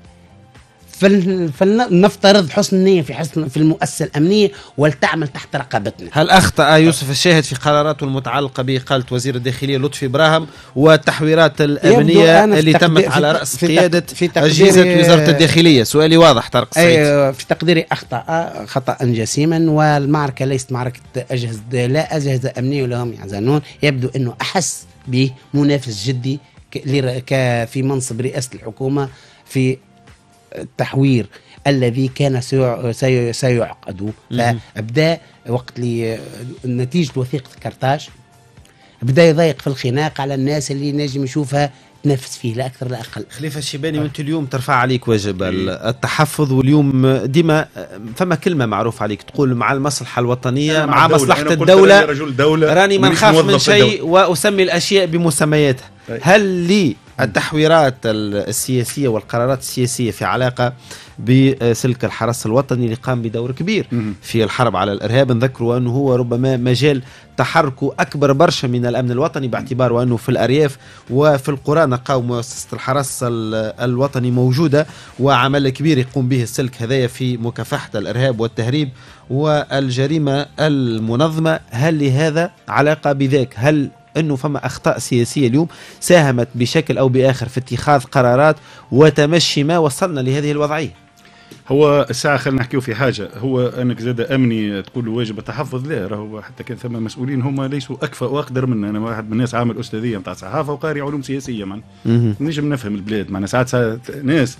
فلنفترض حسن النية في حسن في المؤسسة الأمنية ولتعمل تحت رقابتنا. هل أخطأ يوسف الشاهد في قراراته المتعلقة بإقالة وزير الداخلية لطفي براهم والتحويرات الأمنية اللي تمت على رأس في قيادة أجهزة وزارة الداخلية؟ سؤالي واضح طارق السعيد. أي في تقديري أخطأ خطأ جسيما، والمعركة ليست معركة أجهزة، لا أجهزة أمنية ولا هم يحزنون. يبدو أنه أحس به منافس جدي في منصب رئاسة الحكومة في التحوير الذي كان سيعقد. فابدا وقت لي نتيجه وثيقه كرتاج بدا يضيق في الخناق على الناس اللي نجم يشوفها تنافس فيه لا اكثر لا اقل. خليفه الشيباني وانت اليوم ترفع عليك واجب التحفظ، واليوم ديما فما كلمه معروف عليك تقول مع المصلحه الوطنيه مع, مع مصلحه الدوله, الدولة راني ما نخاف من شيء واسمي الاشياء بمسمياتها. هل لي التحويرات السياسية والقرارات السياسية في علاقة بسلك الحرس الوطني اللي قام بدور كبير في الحرب على الإرهاب؟ نذكروا أنه هو ربما مجال تحركه أكبر برشا من الأمن الوطني، باعتبار أنه في الأرياف وفي القرى نلقاو مؤسسة الحرس الوطني موجودة وعمل كبير يقوم به السلك هذايا في مكافحة الإرهاب والتهريب والجريمة المنظمة. هل لهذا علاقة بذاك؟ هل أنه فما أخطاء سياسية اليوم ساهمت بشكل أو بآخر في اتخاذ قرارات وتمشي ما وصلنا لهذه الوضعية؟ هو الساعة خلينا نحكيو في حاجة، هو أنك زاد أمني تقول له واجب التحفظ، لا راهو حتى كان ثم مسؤولين هم ليسوا أكفأ وأقدر منا. أنا واحد من الناس عامل أستاذية متاع صحافة وقاري علوم سياسية، معنا نجم نفهم البلاد. معنا ساعات, ساعات ناس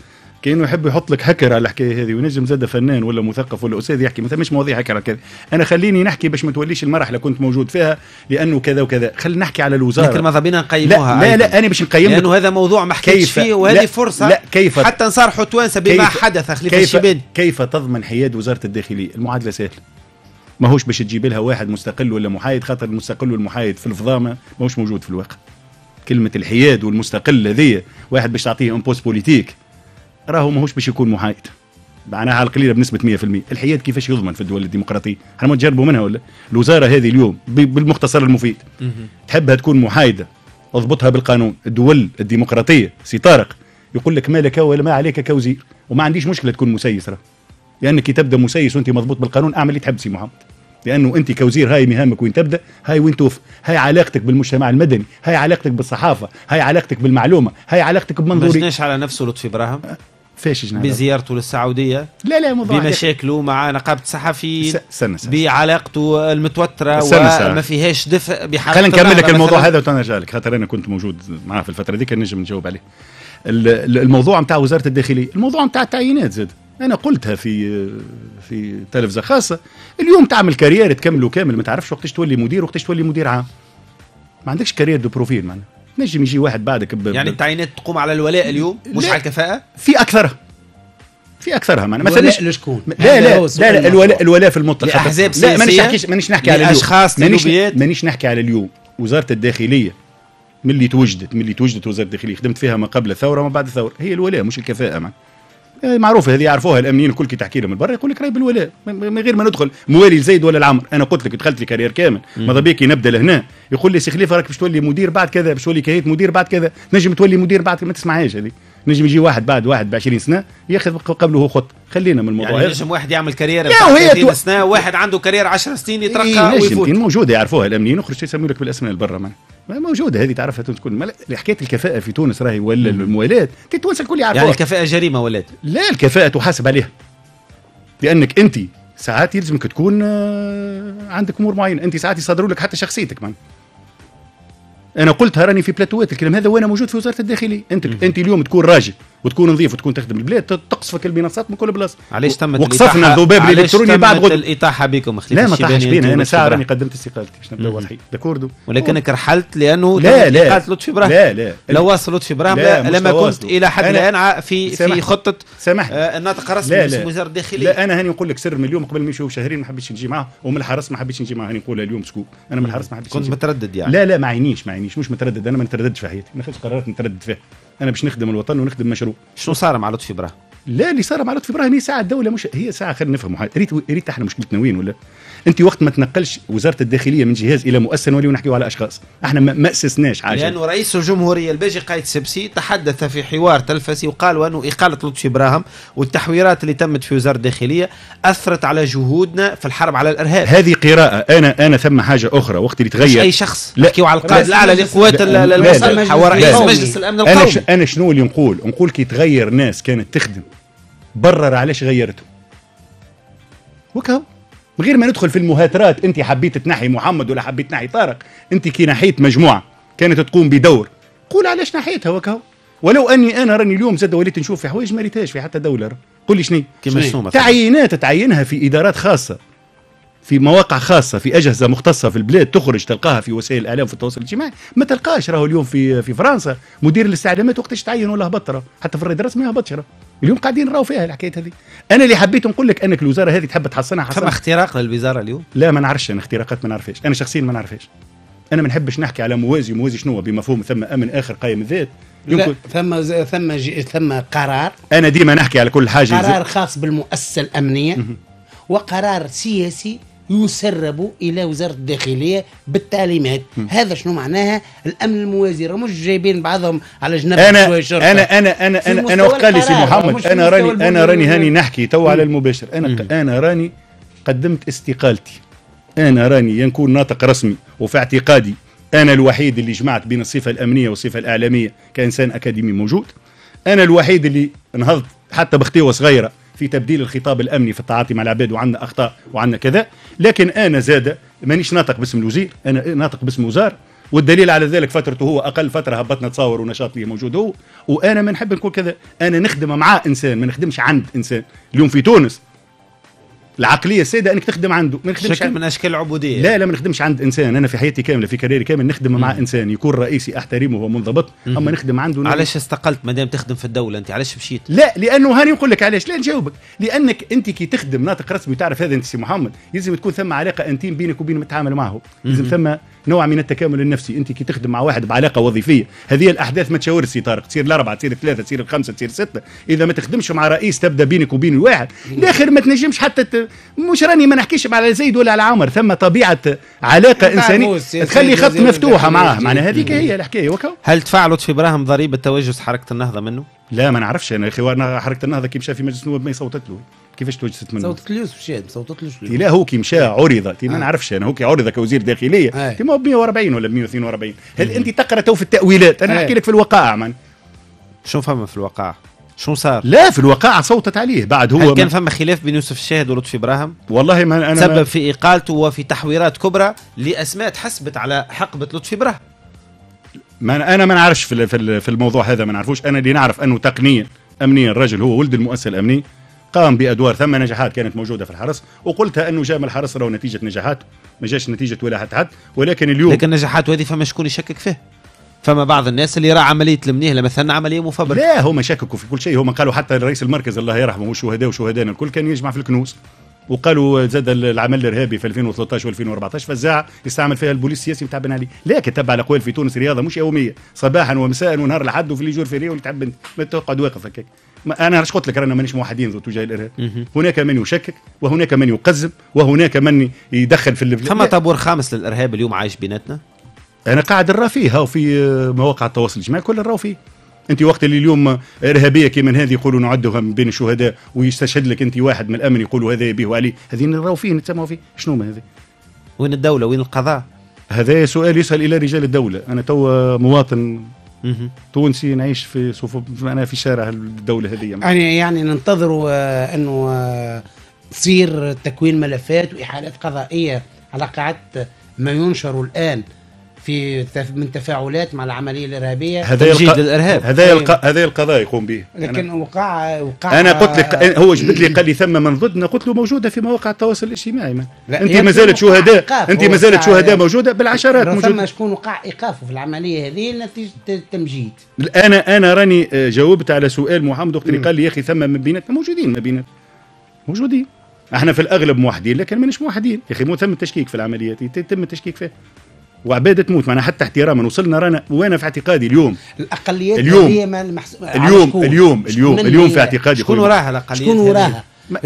كانه يحب يحط لك هكر على الحكايه هذه، ونجم زاد فنان ولا مثقف ولا استاذ يحكي مثلا مش مواضيع هكر كذا. انا خليني نحكي باش ما توليش المرحله كنت موجود فيها لانه كذا وكذا، خلينا نحكي على الوزاره. لكن ماذا بينا نقيموها؟ لا لا, لا انا باش نقيم لانه هذا موضوع ما حكيتش فيه، وهذه فرصه لا كيف حتى نصارحوا توانسه بما حدث خليفه الشيباني. كيف تضمن حياد وزاره الداخليه؟ المعادله سهله، ماهوش باش تجيب لها واحد مستقل ولا محايد، خاطر المستقل والمحايد في الفضامه ماهوش موجود في الواقع. كلمه الحياد والمستقل هذه واحد باش تعطيه ان بوست بوليتيك راهو ماهوش باش يكون محايد، معناها على القليله بنسبه مية في المية. الحياد كيفاش يضمن في الدول الديمقراطيه؟ احنا ما تجربوا منها ولا؟ الوزاره هذه اليوم بالمختصر المفيد تحبها تكون محايده، اضبطها بالقانون. الدول الديمقراطيه سي طارق يقول لك ما لك ولا ما عليك كوزير، وما عنديش مشكله تكون مسيس، راه لانك كي تبدا مسيس وانت مضبوط بالقانون اعمل اللي تحب سي محمد، لانه انت كوزير هاي مهامك وين تبدا، هاي وين توف، هاي علاقتك بالمجتمع المدني، هاي علاقتك بالصحافه، هاي علاقتك بالمعلومه، هاي علاقتك بمنظوري. ما جناش على نفسه لطفي ابراهيم فاش جناح بزيارته للسعوديه؟ لا لا موضوع بمشاكله مع نقابه الصحفيين، سنة سنة بعلاقته المتوتره وما فيهاش دفء بحالة. خلينا نكمل لك الموضوع هذا وتنرجع لك، خاطر انا كنت موجود معاه في الفتره ذيك نجم نجاوب عليه. الموضوع نتاع وزاره الداخليه، الموضوع نتاع التعيينات زاد، انا قلتها في في تلفزه خاصه. اليوم تعمل كارير تكمله كامل، ما تعرفش وقتاش تولي مدير وقتاش تولي مدير عام، ما عندكش كارير دو بروفيل. معناها نجم يجي واحد بعدك ب... يعني التعيينات تقوم على الولاء اليوم مش على الكفاءه. في اكثرها في اكثرها معناها مثلا لشكون؟ لا لا لا, لا الولاء الولاء في المطلق احزاب سياسيه. لا مانيش نحكي مانيش نحكي على اليوم، اشخاص لوبيات، مانيش نحكي على اليوم. وزاره الداخليه من اللي توجدت من اللي توجدت وزاره الداخليه خدمت فيها ما قبل الثوره وما بعد الثوره، هي الولاء مش الكفاءه. معناها معروفه هذه، يعرفوها الامنيين الكل. كي تحكي لهم من برا يقول لك راهي بالولاء من غير ما ندخل موالي زيد ولا العمر. انا قلت لك دخلت لي كارير كامل، ماذا بيك نبدا لهنا يقول لي سي خليفه راك باش تولي مدير بعد كذا، باش تولي كهيت مدير بعد كذا، نجم تولي مدير بعد، ما تسمعهاش هذه. نجم يجي واحد بعد واحد ب عشرين سنه ياخذ قبله هو خط. خلينا من الموضوع يعني نجم واحد يعمل كارير ثلاثين تو... سنه، واحد عنده كارير عشر سنين يترقى إيه ويفوت. موجوده يعرفوها الامنيين، اخرج يسموا لك بالاسماء البرة موجوده هذه، تعرفها تكون. حكايه الكفاءه في تونس راهي ولا الموالاه التوانسه الكل يعرفوها. يعني الكفاءه جريمه ولات؟ لا الكفاءه تحاسب عليها، لانك انت ساعات يلزمك تكون عندك امور معينه، انت ساعات يصدروا لك حتى شخصيتك. من انا قلتها راني في بلاتوات الكلام هذا وانا موجود في وزاره الداخليه. انت م- انت اليوم تكون راجل وتكون نظيف وتكون تخدم البلاد، تقصفك المنصات من كل بلاصه. علاش تمت وقصفنا الذباب الالكتروني بعد غد الاطاحه بكم خليفه لا ما طاحش بينا، انا ساعه راني قدمت استقالتي باش نبدا واضحين داكوردو، ولكنك رحلت لانه لا لا قالت لطفي ابراهيم. لا لا لو واصل لطفي ابراهيم لا لما كنت الى حد الان في في خطه آه الناطق الرسمي في وزاره الداخليه. لا انا هاني نقول لك سر من اليوم قبل ما يمشيو شهرين ما حبيتش نجي معاه، ومن الحرس ما حبيتش نجي معاه. هاني نقولها اليوم سكوب، انا من الحرس ما حبيتش كنت متردد يعني. لا لا ما عينيش ما عينيش مش متردد، انا ما نترددش في حياتي، ما خدتش قرارات نتردد فيها. انا باش نخدم الوطن ونخدم مشروع. شنو صار مع لطفي ابراهيم؟ لا اللي صار مع لطفي ابراهيم هي ساعه الدوله، مش هي ساعه. خلينا نفهموا حاجه، ريت ريت احنا مشكلتنا وين ولا؟ انت وقت ما تنقلش وزاره الداخليه من جهاز الى مؤسسه نوليو نحكيو على اشخاص، احنا ما اسسناش حاجه. لانه رئيس الجمهوريه الباجي قايد سبسي تحدث في حوار تلفزي وقال انه اقاله لطفي ابراهيم والتحويرات اللي تمت في وزاره الداخليه اثرت على جهودنا في الحرب على الارهاب. هذه قراءه. انا انا ثم حاجه اخرى وقت اللي تغير. مش اي شخص، نحكيو على القائد الاعلى للقوات المسلحه ورئيس مجلس الامن القومي. انا انا شنو اللي نقول؟ نقول كي تغير ناس كانت تخدم برر علاش غيرته وكاو، من غير ما ندخل في المهاترات. انت حبيت تنحي محمد ولا حبيت تنحي طارق، انت كي نحيت مجموعه كانت تقوم بدور قول علاش نحيتها وكاو. ولو اني انا راني اليوم زاد وليت نشوف في حوايج ما ريتهاش في حتى دوله. قول لي شنو كيما تعيينات تعينها في ادارات خاصه في مواقع خاصه في اجهزه مختصه في البلاد، تخرج تلقاها في وسائل الاعلام في التواصل الاجتماعي، ما تلقاش. راهو اليوم في في فرنسا مدير الاستعلامات وقتاش تعين ولا هبط، حتى في الرئيس الرسمي هبطش. اليوم قاعدين نراو فيها الحكايه هذه. انا اللي حبيت نقول لك انك الوزاره هذه تحب تحسنها حسنها. فما اختراق للوزاره اليوم؟ لا ما نعرفش انا اختراقات، ما نعرفهاش انا شخصيا ما نعرفهاش. انا ما نحبش نحكي على موازي موازي شنو بمفهوم ثم امن اخر قائم الذات. يمكن ثم ثم ثم قرار. انا ديما نحكي على كل حاجه. قرار خاص بالمؤسسه الامنيه وقرار سياسي يسرب الى وزاره الداخليه بالتعليمات. م. هذا شنو معناها الامن الموازي؟ مش جايبين بعضهم على جنب أنا شويه شرطه. انا انا انا انا انا وقت قال لي سي محمد انا راني انا راني هاني نحكي تو على المباشر. انا م. انا راني قدمت استقالتي. انا راني ينكون ناطق رسمي، وفي اعتقادي انا الوحيد اللي جمعت بين الصفه الامنيه والصفه الاعلاميه كانسان اكاديمي موجود. انا الوحيد اللي نهضت حتى بخطيوه صغيره في تبديل الخطاب الامني في التعاطي مع العباد، وعندنا اخطاء وعندنا كذا. لكن انا زاد مانيش ناطق باسم الوزير، انا ناطق باسم وزاره والدليل على ذلك فترته هو اقل فتره هبطنا تصور ونشاط ليه موجود هو. وانا ما نحب نكون كذا، انا نخدم مع انسان ما نخدمش عند انسان. اليوم في تونس العقليه السائده انك تخدم عنده، ما نخدمش شكل من اشكال العبوديه. لا لا ما نخدمش عند انسان. انا في حياتي كامله في كاريري كامل نخدم مع انسان يكون رئيسي احترمه ومنضبط، اما نخدم عنده. علاش استقلت ما دام تخدم في الدوله انت؟ علاش مشيت؟ لا لانه هاني نقول لك علاش. لا نجاوبك، لانك انت كي تخدم ناطق رسمي تعرف هذا انت سي محمد، لازم تكون ثم علاقه انتيم بينك وبين المتعامل معه، لازم ثم نوع من التكامل النفسي. انت كي تخدم مع واحد بعلاقه وظيفيه، هذه الاحداث ما تشاورش سي طارق، تصير الاربعه تصير الثلاثه تصير الخمسه تصير السته. اذا ما تخدمش مع رئيس تبدا بينك وبين الواحد الاخر ما تنجمش حتى ت... مش راني ما نحكيش على زيد ولا على عمر، ثم طبيعه علاقه انسانيه تخلي خط مفتوحه معاه، معناها هذيك هي الحكايه. وكو هل تفعلوا في براهم ضريبه توجس حركه النهضه منه؟ لا ما نعرفش انا يا اخي. حركه النهضه كي مشى في مجلس النواب ما يصوتت له، كيفاش توجست منه؟ صوتت له شاد صوتت له. لا هو كي مشى عرض تي ما نعرفش انا، هو كي عرض كوزير داخليه تي ما ب مئة وأربعين ولا مئة واثنين وأربعين. هل انت تقرا تو في التاويلات؟ انا نحكي لك في الوقائع من شو فما في الوقائع؟ شو صار؟ لا في الوقائع صوتت عليه بعد. هو هل كان فما خلاف بين يوسف الشاهد ولطفي براهم؟ والله ما انا سبب في اقالته وفي تحويرات كبرى لاسماء تحسبت على حقبه لطفي براهم. ما انا ما نعرفش في في الموضوع هذا، ما نعرفوش. انا اللي نعرف انه تقنيا امنيا الرجل هو ولد المؤسسه الامنيه، قام بادوار، ثم نجاحات كانت موجوده في الحرس، وقلتها انه جاء من الحرس راهو نتيجه نجاحاته، ما جاش نتيجه ولا حتى حد. ولكن اليوم لكن نجاحاته هذه فما شكون يشكك فيه؟ فما بعض الناس اللي راه عمليه المنيه مثلا عمليه مفبركه. لا هم شككوا في كل شيء، هم قالوا حتى رئيس المركز الله يرحمه والشهداء وشهدائنا الكل كان يجمع في الكنوز، وقالوا زاد العمل الارهابي في ألفين وثلاثة عشر وألفين وأربعة عشر فالزاع يستعمل فيها البوليس السياسي نتاع بن علي. لكن تبع الاقوال في تونس رياضه مش يوميه، صباحا ومساء ونهار لحد وفي لي جور فيري ونتعب ما تقعد واقف هكاك. انا اش قلت لك رانا مانيش موحدين ذو تجاه الارهاب. هناك من يشكك وهناك من يقزم وهناك من يدخل في البلاد. فما طابور خامس للارهاب اليوم عايش بيناتنا. انا قاعد نرى فيه هاو في مواقع التواصل الاجتماعي كل نراو فيه. انت وقت اللي اليوم ارهابيه كيما هذه يقولوا نعدها من بين الشهداء ويستشهد لك انت واحد من الامن يقولوا هذا يبيه عليه، هذه نراو فيه نتسمعوا فيه. شنو ما هذه؟ وين الدوله وين القضاء؟ هذا سؤال يسال الى رجال الدوله. انا تو مواطن تونسي نعيش في صفوف انا في شارع الدوله هذه. يعني يعني ننتظروا آه انه آه تصير تكوين ملفات واحالات قضائيه على قاعده ما ينشر الان في من تفاعلات مع العمليه الارهابيه. هذا تمجيد للارهاب، هذا الق... هذا القضاء يقوم به. لكن وقع وقع انا قلت لك هو جبت لي قال لي ثم من ضدنا، قلت له موجوده في مواقع التواصل الاجتماعي. انت ما زالت شهداء انت ما زالت شهداء موجوده بالعشرات موجوده. ثم شكون وقع ايقافه في العمليه هذه نتيجه التمجيد. انا انا راني جاوبت على سؤال محمد وقت اللي قال لي يا اخي ثم من بيناتنا موجودين، ما بيناتنا موجودين. احنا في الاغلب موحدين لكن ماناش موحدين يا اخي. مو ثم التشكيك في العمليات، يتم التشكيك فيها وعباده تموت. معنا حتى احتراما وصلنا رانا وانا في اعتقادي اليوم الاقليات اليوم هي ما المحسوب اليوم اليوم اليوم اليوم في اعتقادي شكون وراها الاقليات؟ شكون وراها؟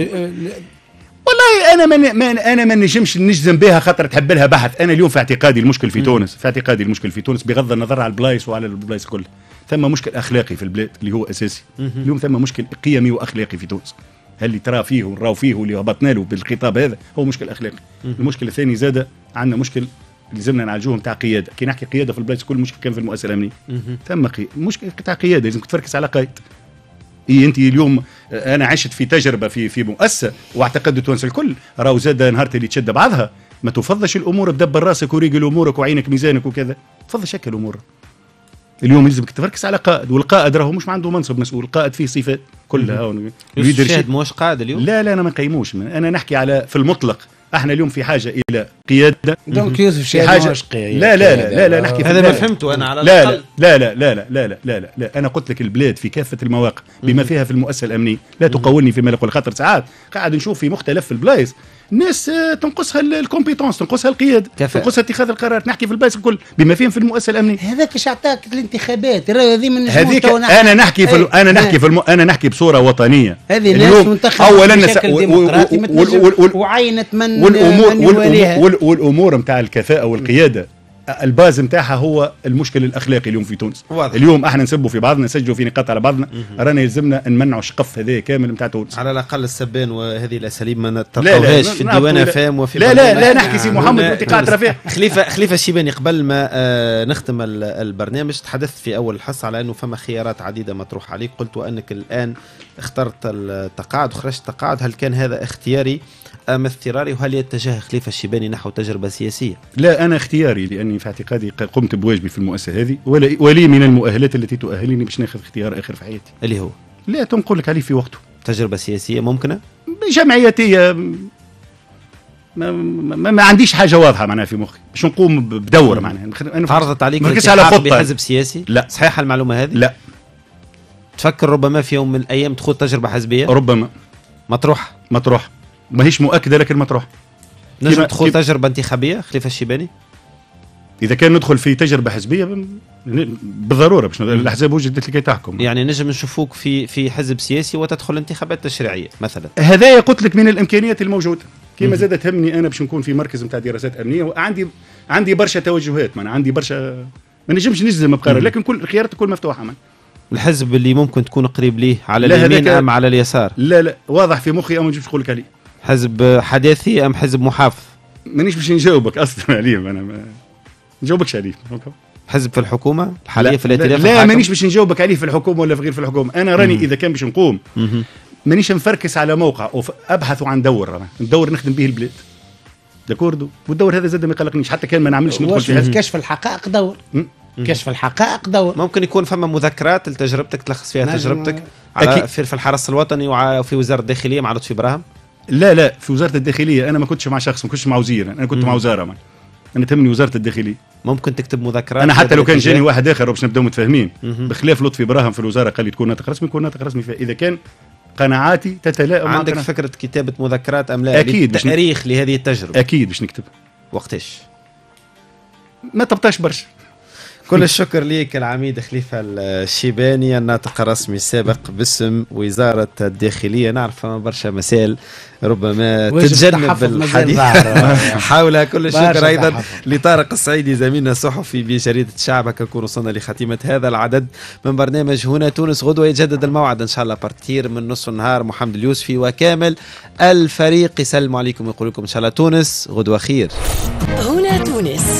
والله انا من انا ما نجمش نجزم بها خاطر تحب لها بحث. انا اليوم في اعتقادي المشكل في تونس، في اعتقادي المشكل في تونس بغض النظر على البلايص وعلى البلايص كلها، ثم مشكل اخلاقي في البلاد اللي هو اساسي. اليوم ثم مشكل قيمي واخلاقي في تونس، هل اللي ترى فيه ونراو فيه واللي هبطنا له بالخطاب هذا هو مشكل اخلاقي. المشكل الثاني زاد عندنا مشكل لازمنا نعالجوه نتاع قياده. كي نحكي قياده في البلايص كل مشكل كان في المؤسسه الامنيه. ثم قي... مشكل تاع قياده لازم تفركس على قائد. إيه انت اليوم انا عشت في تجربه في في مؤسسه واعتقد التوانسه الكل راهو زاد نهار اللي تشد بعضها ما تفضش الامور تدبر راسك وريقل امورك وعينك ميزانك وكذا، تفضل شكل امورك. اليوم لازمك تفركس على قائد، والقائد راهو مش ما عنده منصب مسؤول، القائد فيه صفات كلها. يوسف موش قائد اليوم؟ لا لا انا ما نقيموش، انا نحكي على في المطلق. احنا اليوم في حاجه الى قياده. دونك يوسف في حاجه لا لا لا لا, لا نحكي هذا ما فهمته انا على لا لا لا لا لا لا لا لا لا لا انا قلت لك البلاد في كافه المواقع بما فيها في المؤسسه الامنيه، لا تقولني فيما يقول خاطر ساعات قاعد نشوف في مختلف البلايص الناس تنقصها الكومبيتونس، تنقصها القياده، تنقصها اتخاذ القرار. نحكي في البلايص الكل بما فيهم في المؤسسه الامنيه. هذاك ايش عطاك الانتخابات هذه من هذيك انا نحكي في انا نحكي في الم... انا نحكي بصوره وطنيه. هذه ناس منتخبه بشكل ديمقراطي وعينت من والامور والامور نتاع الكفاءه والقياده الباز نتاعها هو المشكل الاخلاقي اليوم في تونس. واضح. اليوم احنا نسبوا في بعضنا، نسجلوا في نقاط على بعضنا، رانا يلزمنا نمنعوا الشقف هذا كامل نتاع تونس. على الاقل السبان وهذه الاساليب ما نتلقاوهاش في الديوان فام وفي لا لا لا نحكي سي محمد وانت قاعد رفيع. خليفه خليفه الشيباني قبل ما آه نختم البرنامج تحدثت في اول الحصه على انه فما خيارات عديده مطروحه عليك، قلت وانك الان اخترت التقاعد وخرجت التقاعد، هل كان هذا اختياري ام اضطراري؟ وهل يتجه خليفه الشيباني نحو تجربه سياسيه؟ لا انا اختياري، لاني لانني في اعتقادي قمت بواجبي في المؤسسه هذه، ولا ولي من المؤهلات التي تؤهلني باش ناخذ اختيار اخر في حياتي. اللي هو لا تنقول لك عليه في وقته. تجربه سياسيه ممكنه؟ جمعياتيه ما, ما, ما عنديش حاجه واضحه معناها في مخي باش نقوم بدور معناها. انا عرضت عليك على خطه بحزب سياسي؟ لا. صحيحه المعلومه هذه؟ لا. تفكر ربما في يوم من الايام تخوض تجربه حزبيه؟ ربما. مطروح؟ مطروح ماهيش مؤكده لكن مطروح. نجم تخوض تجربه انتخابيه خليفه الشيباني؟ اذا كان ندخل في تجربه حزبيه بالضروره باش الاحزاب وجدت لكي تحكم. يعني نجم نشوفوك في في حزب سياسي وتدخل انتخابات تشريعيه مثلا. هذا قلت لك من الامكانيات الموجوده. كما زاد تهمني انا باش نكون في مركز نتاع دراسات امنيه، وعندي عندي برشا توجهات، ما عندي برشا ما نجمش نجزم بقرار، لكن كل الخيارات تكون مفتوحه. من الحزب اللي ممكن تكون قريب ليه على اليمين ام على اليسار؟ لا لا واضح في مخي، اما نجمش نقول لك عليه. حزب حداثي ام حزب محافظ؟ مانيش باش نجاوبك اصلا عليه، انا ما نجاوبكش عليه. حزب في الحكومه الحاليه في الائتلاف؟ لا, لا مانيش باش نجاوبك عليه في الحكومه ولا في غير في الحكومه. انا راني اذا كان باش نقوم مانيش نفركس على موقع ابحث عن دور، ندور نخدم به البلاد داكوردو، والدور هذا زاد ما يقلقنيش حتى كان ما نعملش ندخل في هذا. كشف الحقائق دور، كشف الحقائق دور. ممكن يكون فما مذكرات لتجربتك تلخص فيها تجربتك على في, في الحرس الوطني وفي وزاره الداخليه مع لطفي براهم؟ لا لا في وزاره الداخليه انا ما كنتش مع شخص، ما كنتش مع وزير، انا كنت مع وزاره. ما. انا تهمني وزاره الداخليه. ممكن تكتب مذكرات. انا حتى لو كان جاني واحد اخر باش نبداو متفاهمين بخلاف لطفي براهم في الوزاره قال لي تكون ناطق رسمي، يكون ناطق رسمي اذا كان قناعاتي تتلائم. عندك مع فكره كتابه مذكرات ام لا؟ اكيد تاريخ لهذه التجربه. اكيد باش نكتب. وقتاش؟ ما تبطاش برشا. كل الشكر ليك العميد خليفة الشيباني، الناطق الرسمي السابق باسم وزارة الداخلية. نعرف فما برشا مسائل ربما تتجنب الحديث حولها. كل الشكر أيضا لطارق السعيدي زميلنا الصحفي بجريدة الشعب. كنكون وصلنا لختيمة هذا العدد من برنامج هنا تونس. غدوة يتجدد الموعد إن شاء الله بارتير من نصف النهار. محمد اليوسفي وكامل الفريق يسلموا عليكم ويقول لكم إن شاء الله تونس غدوة خير. هنا تونس.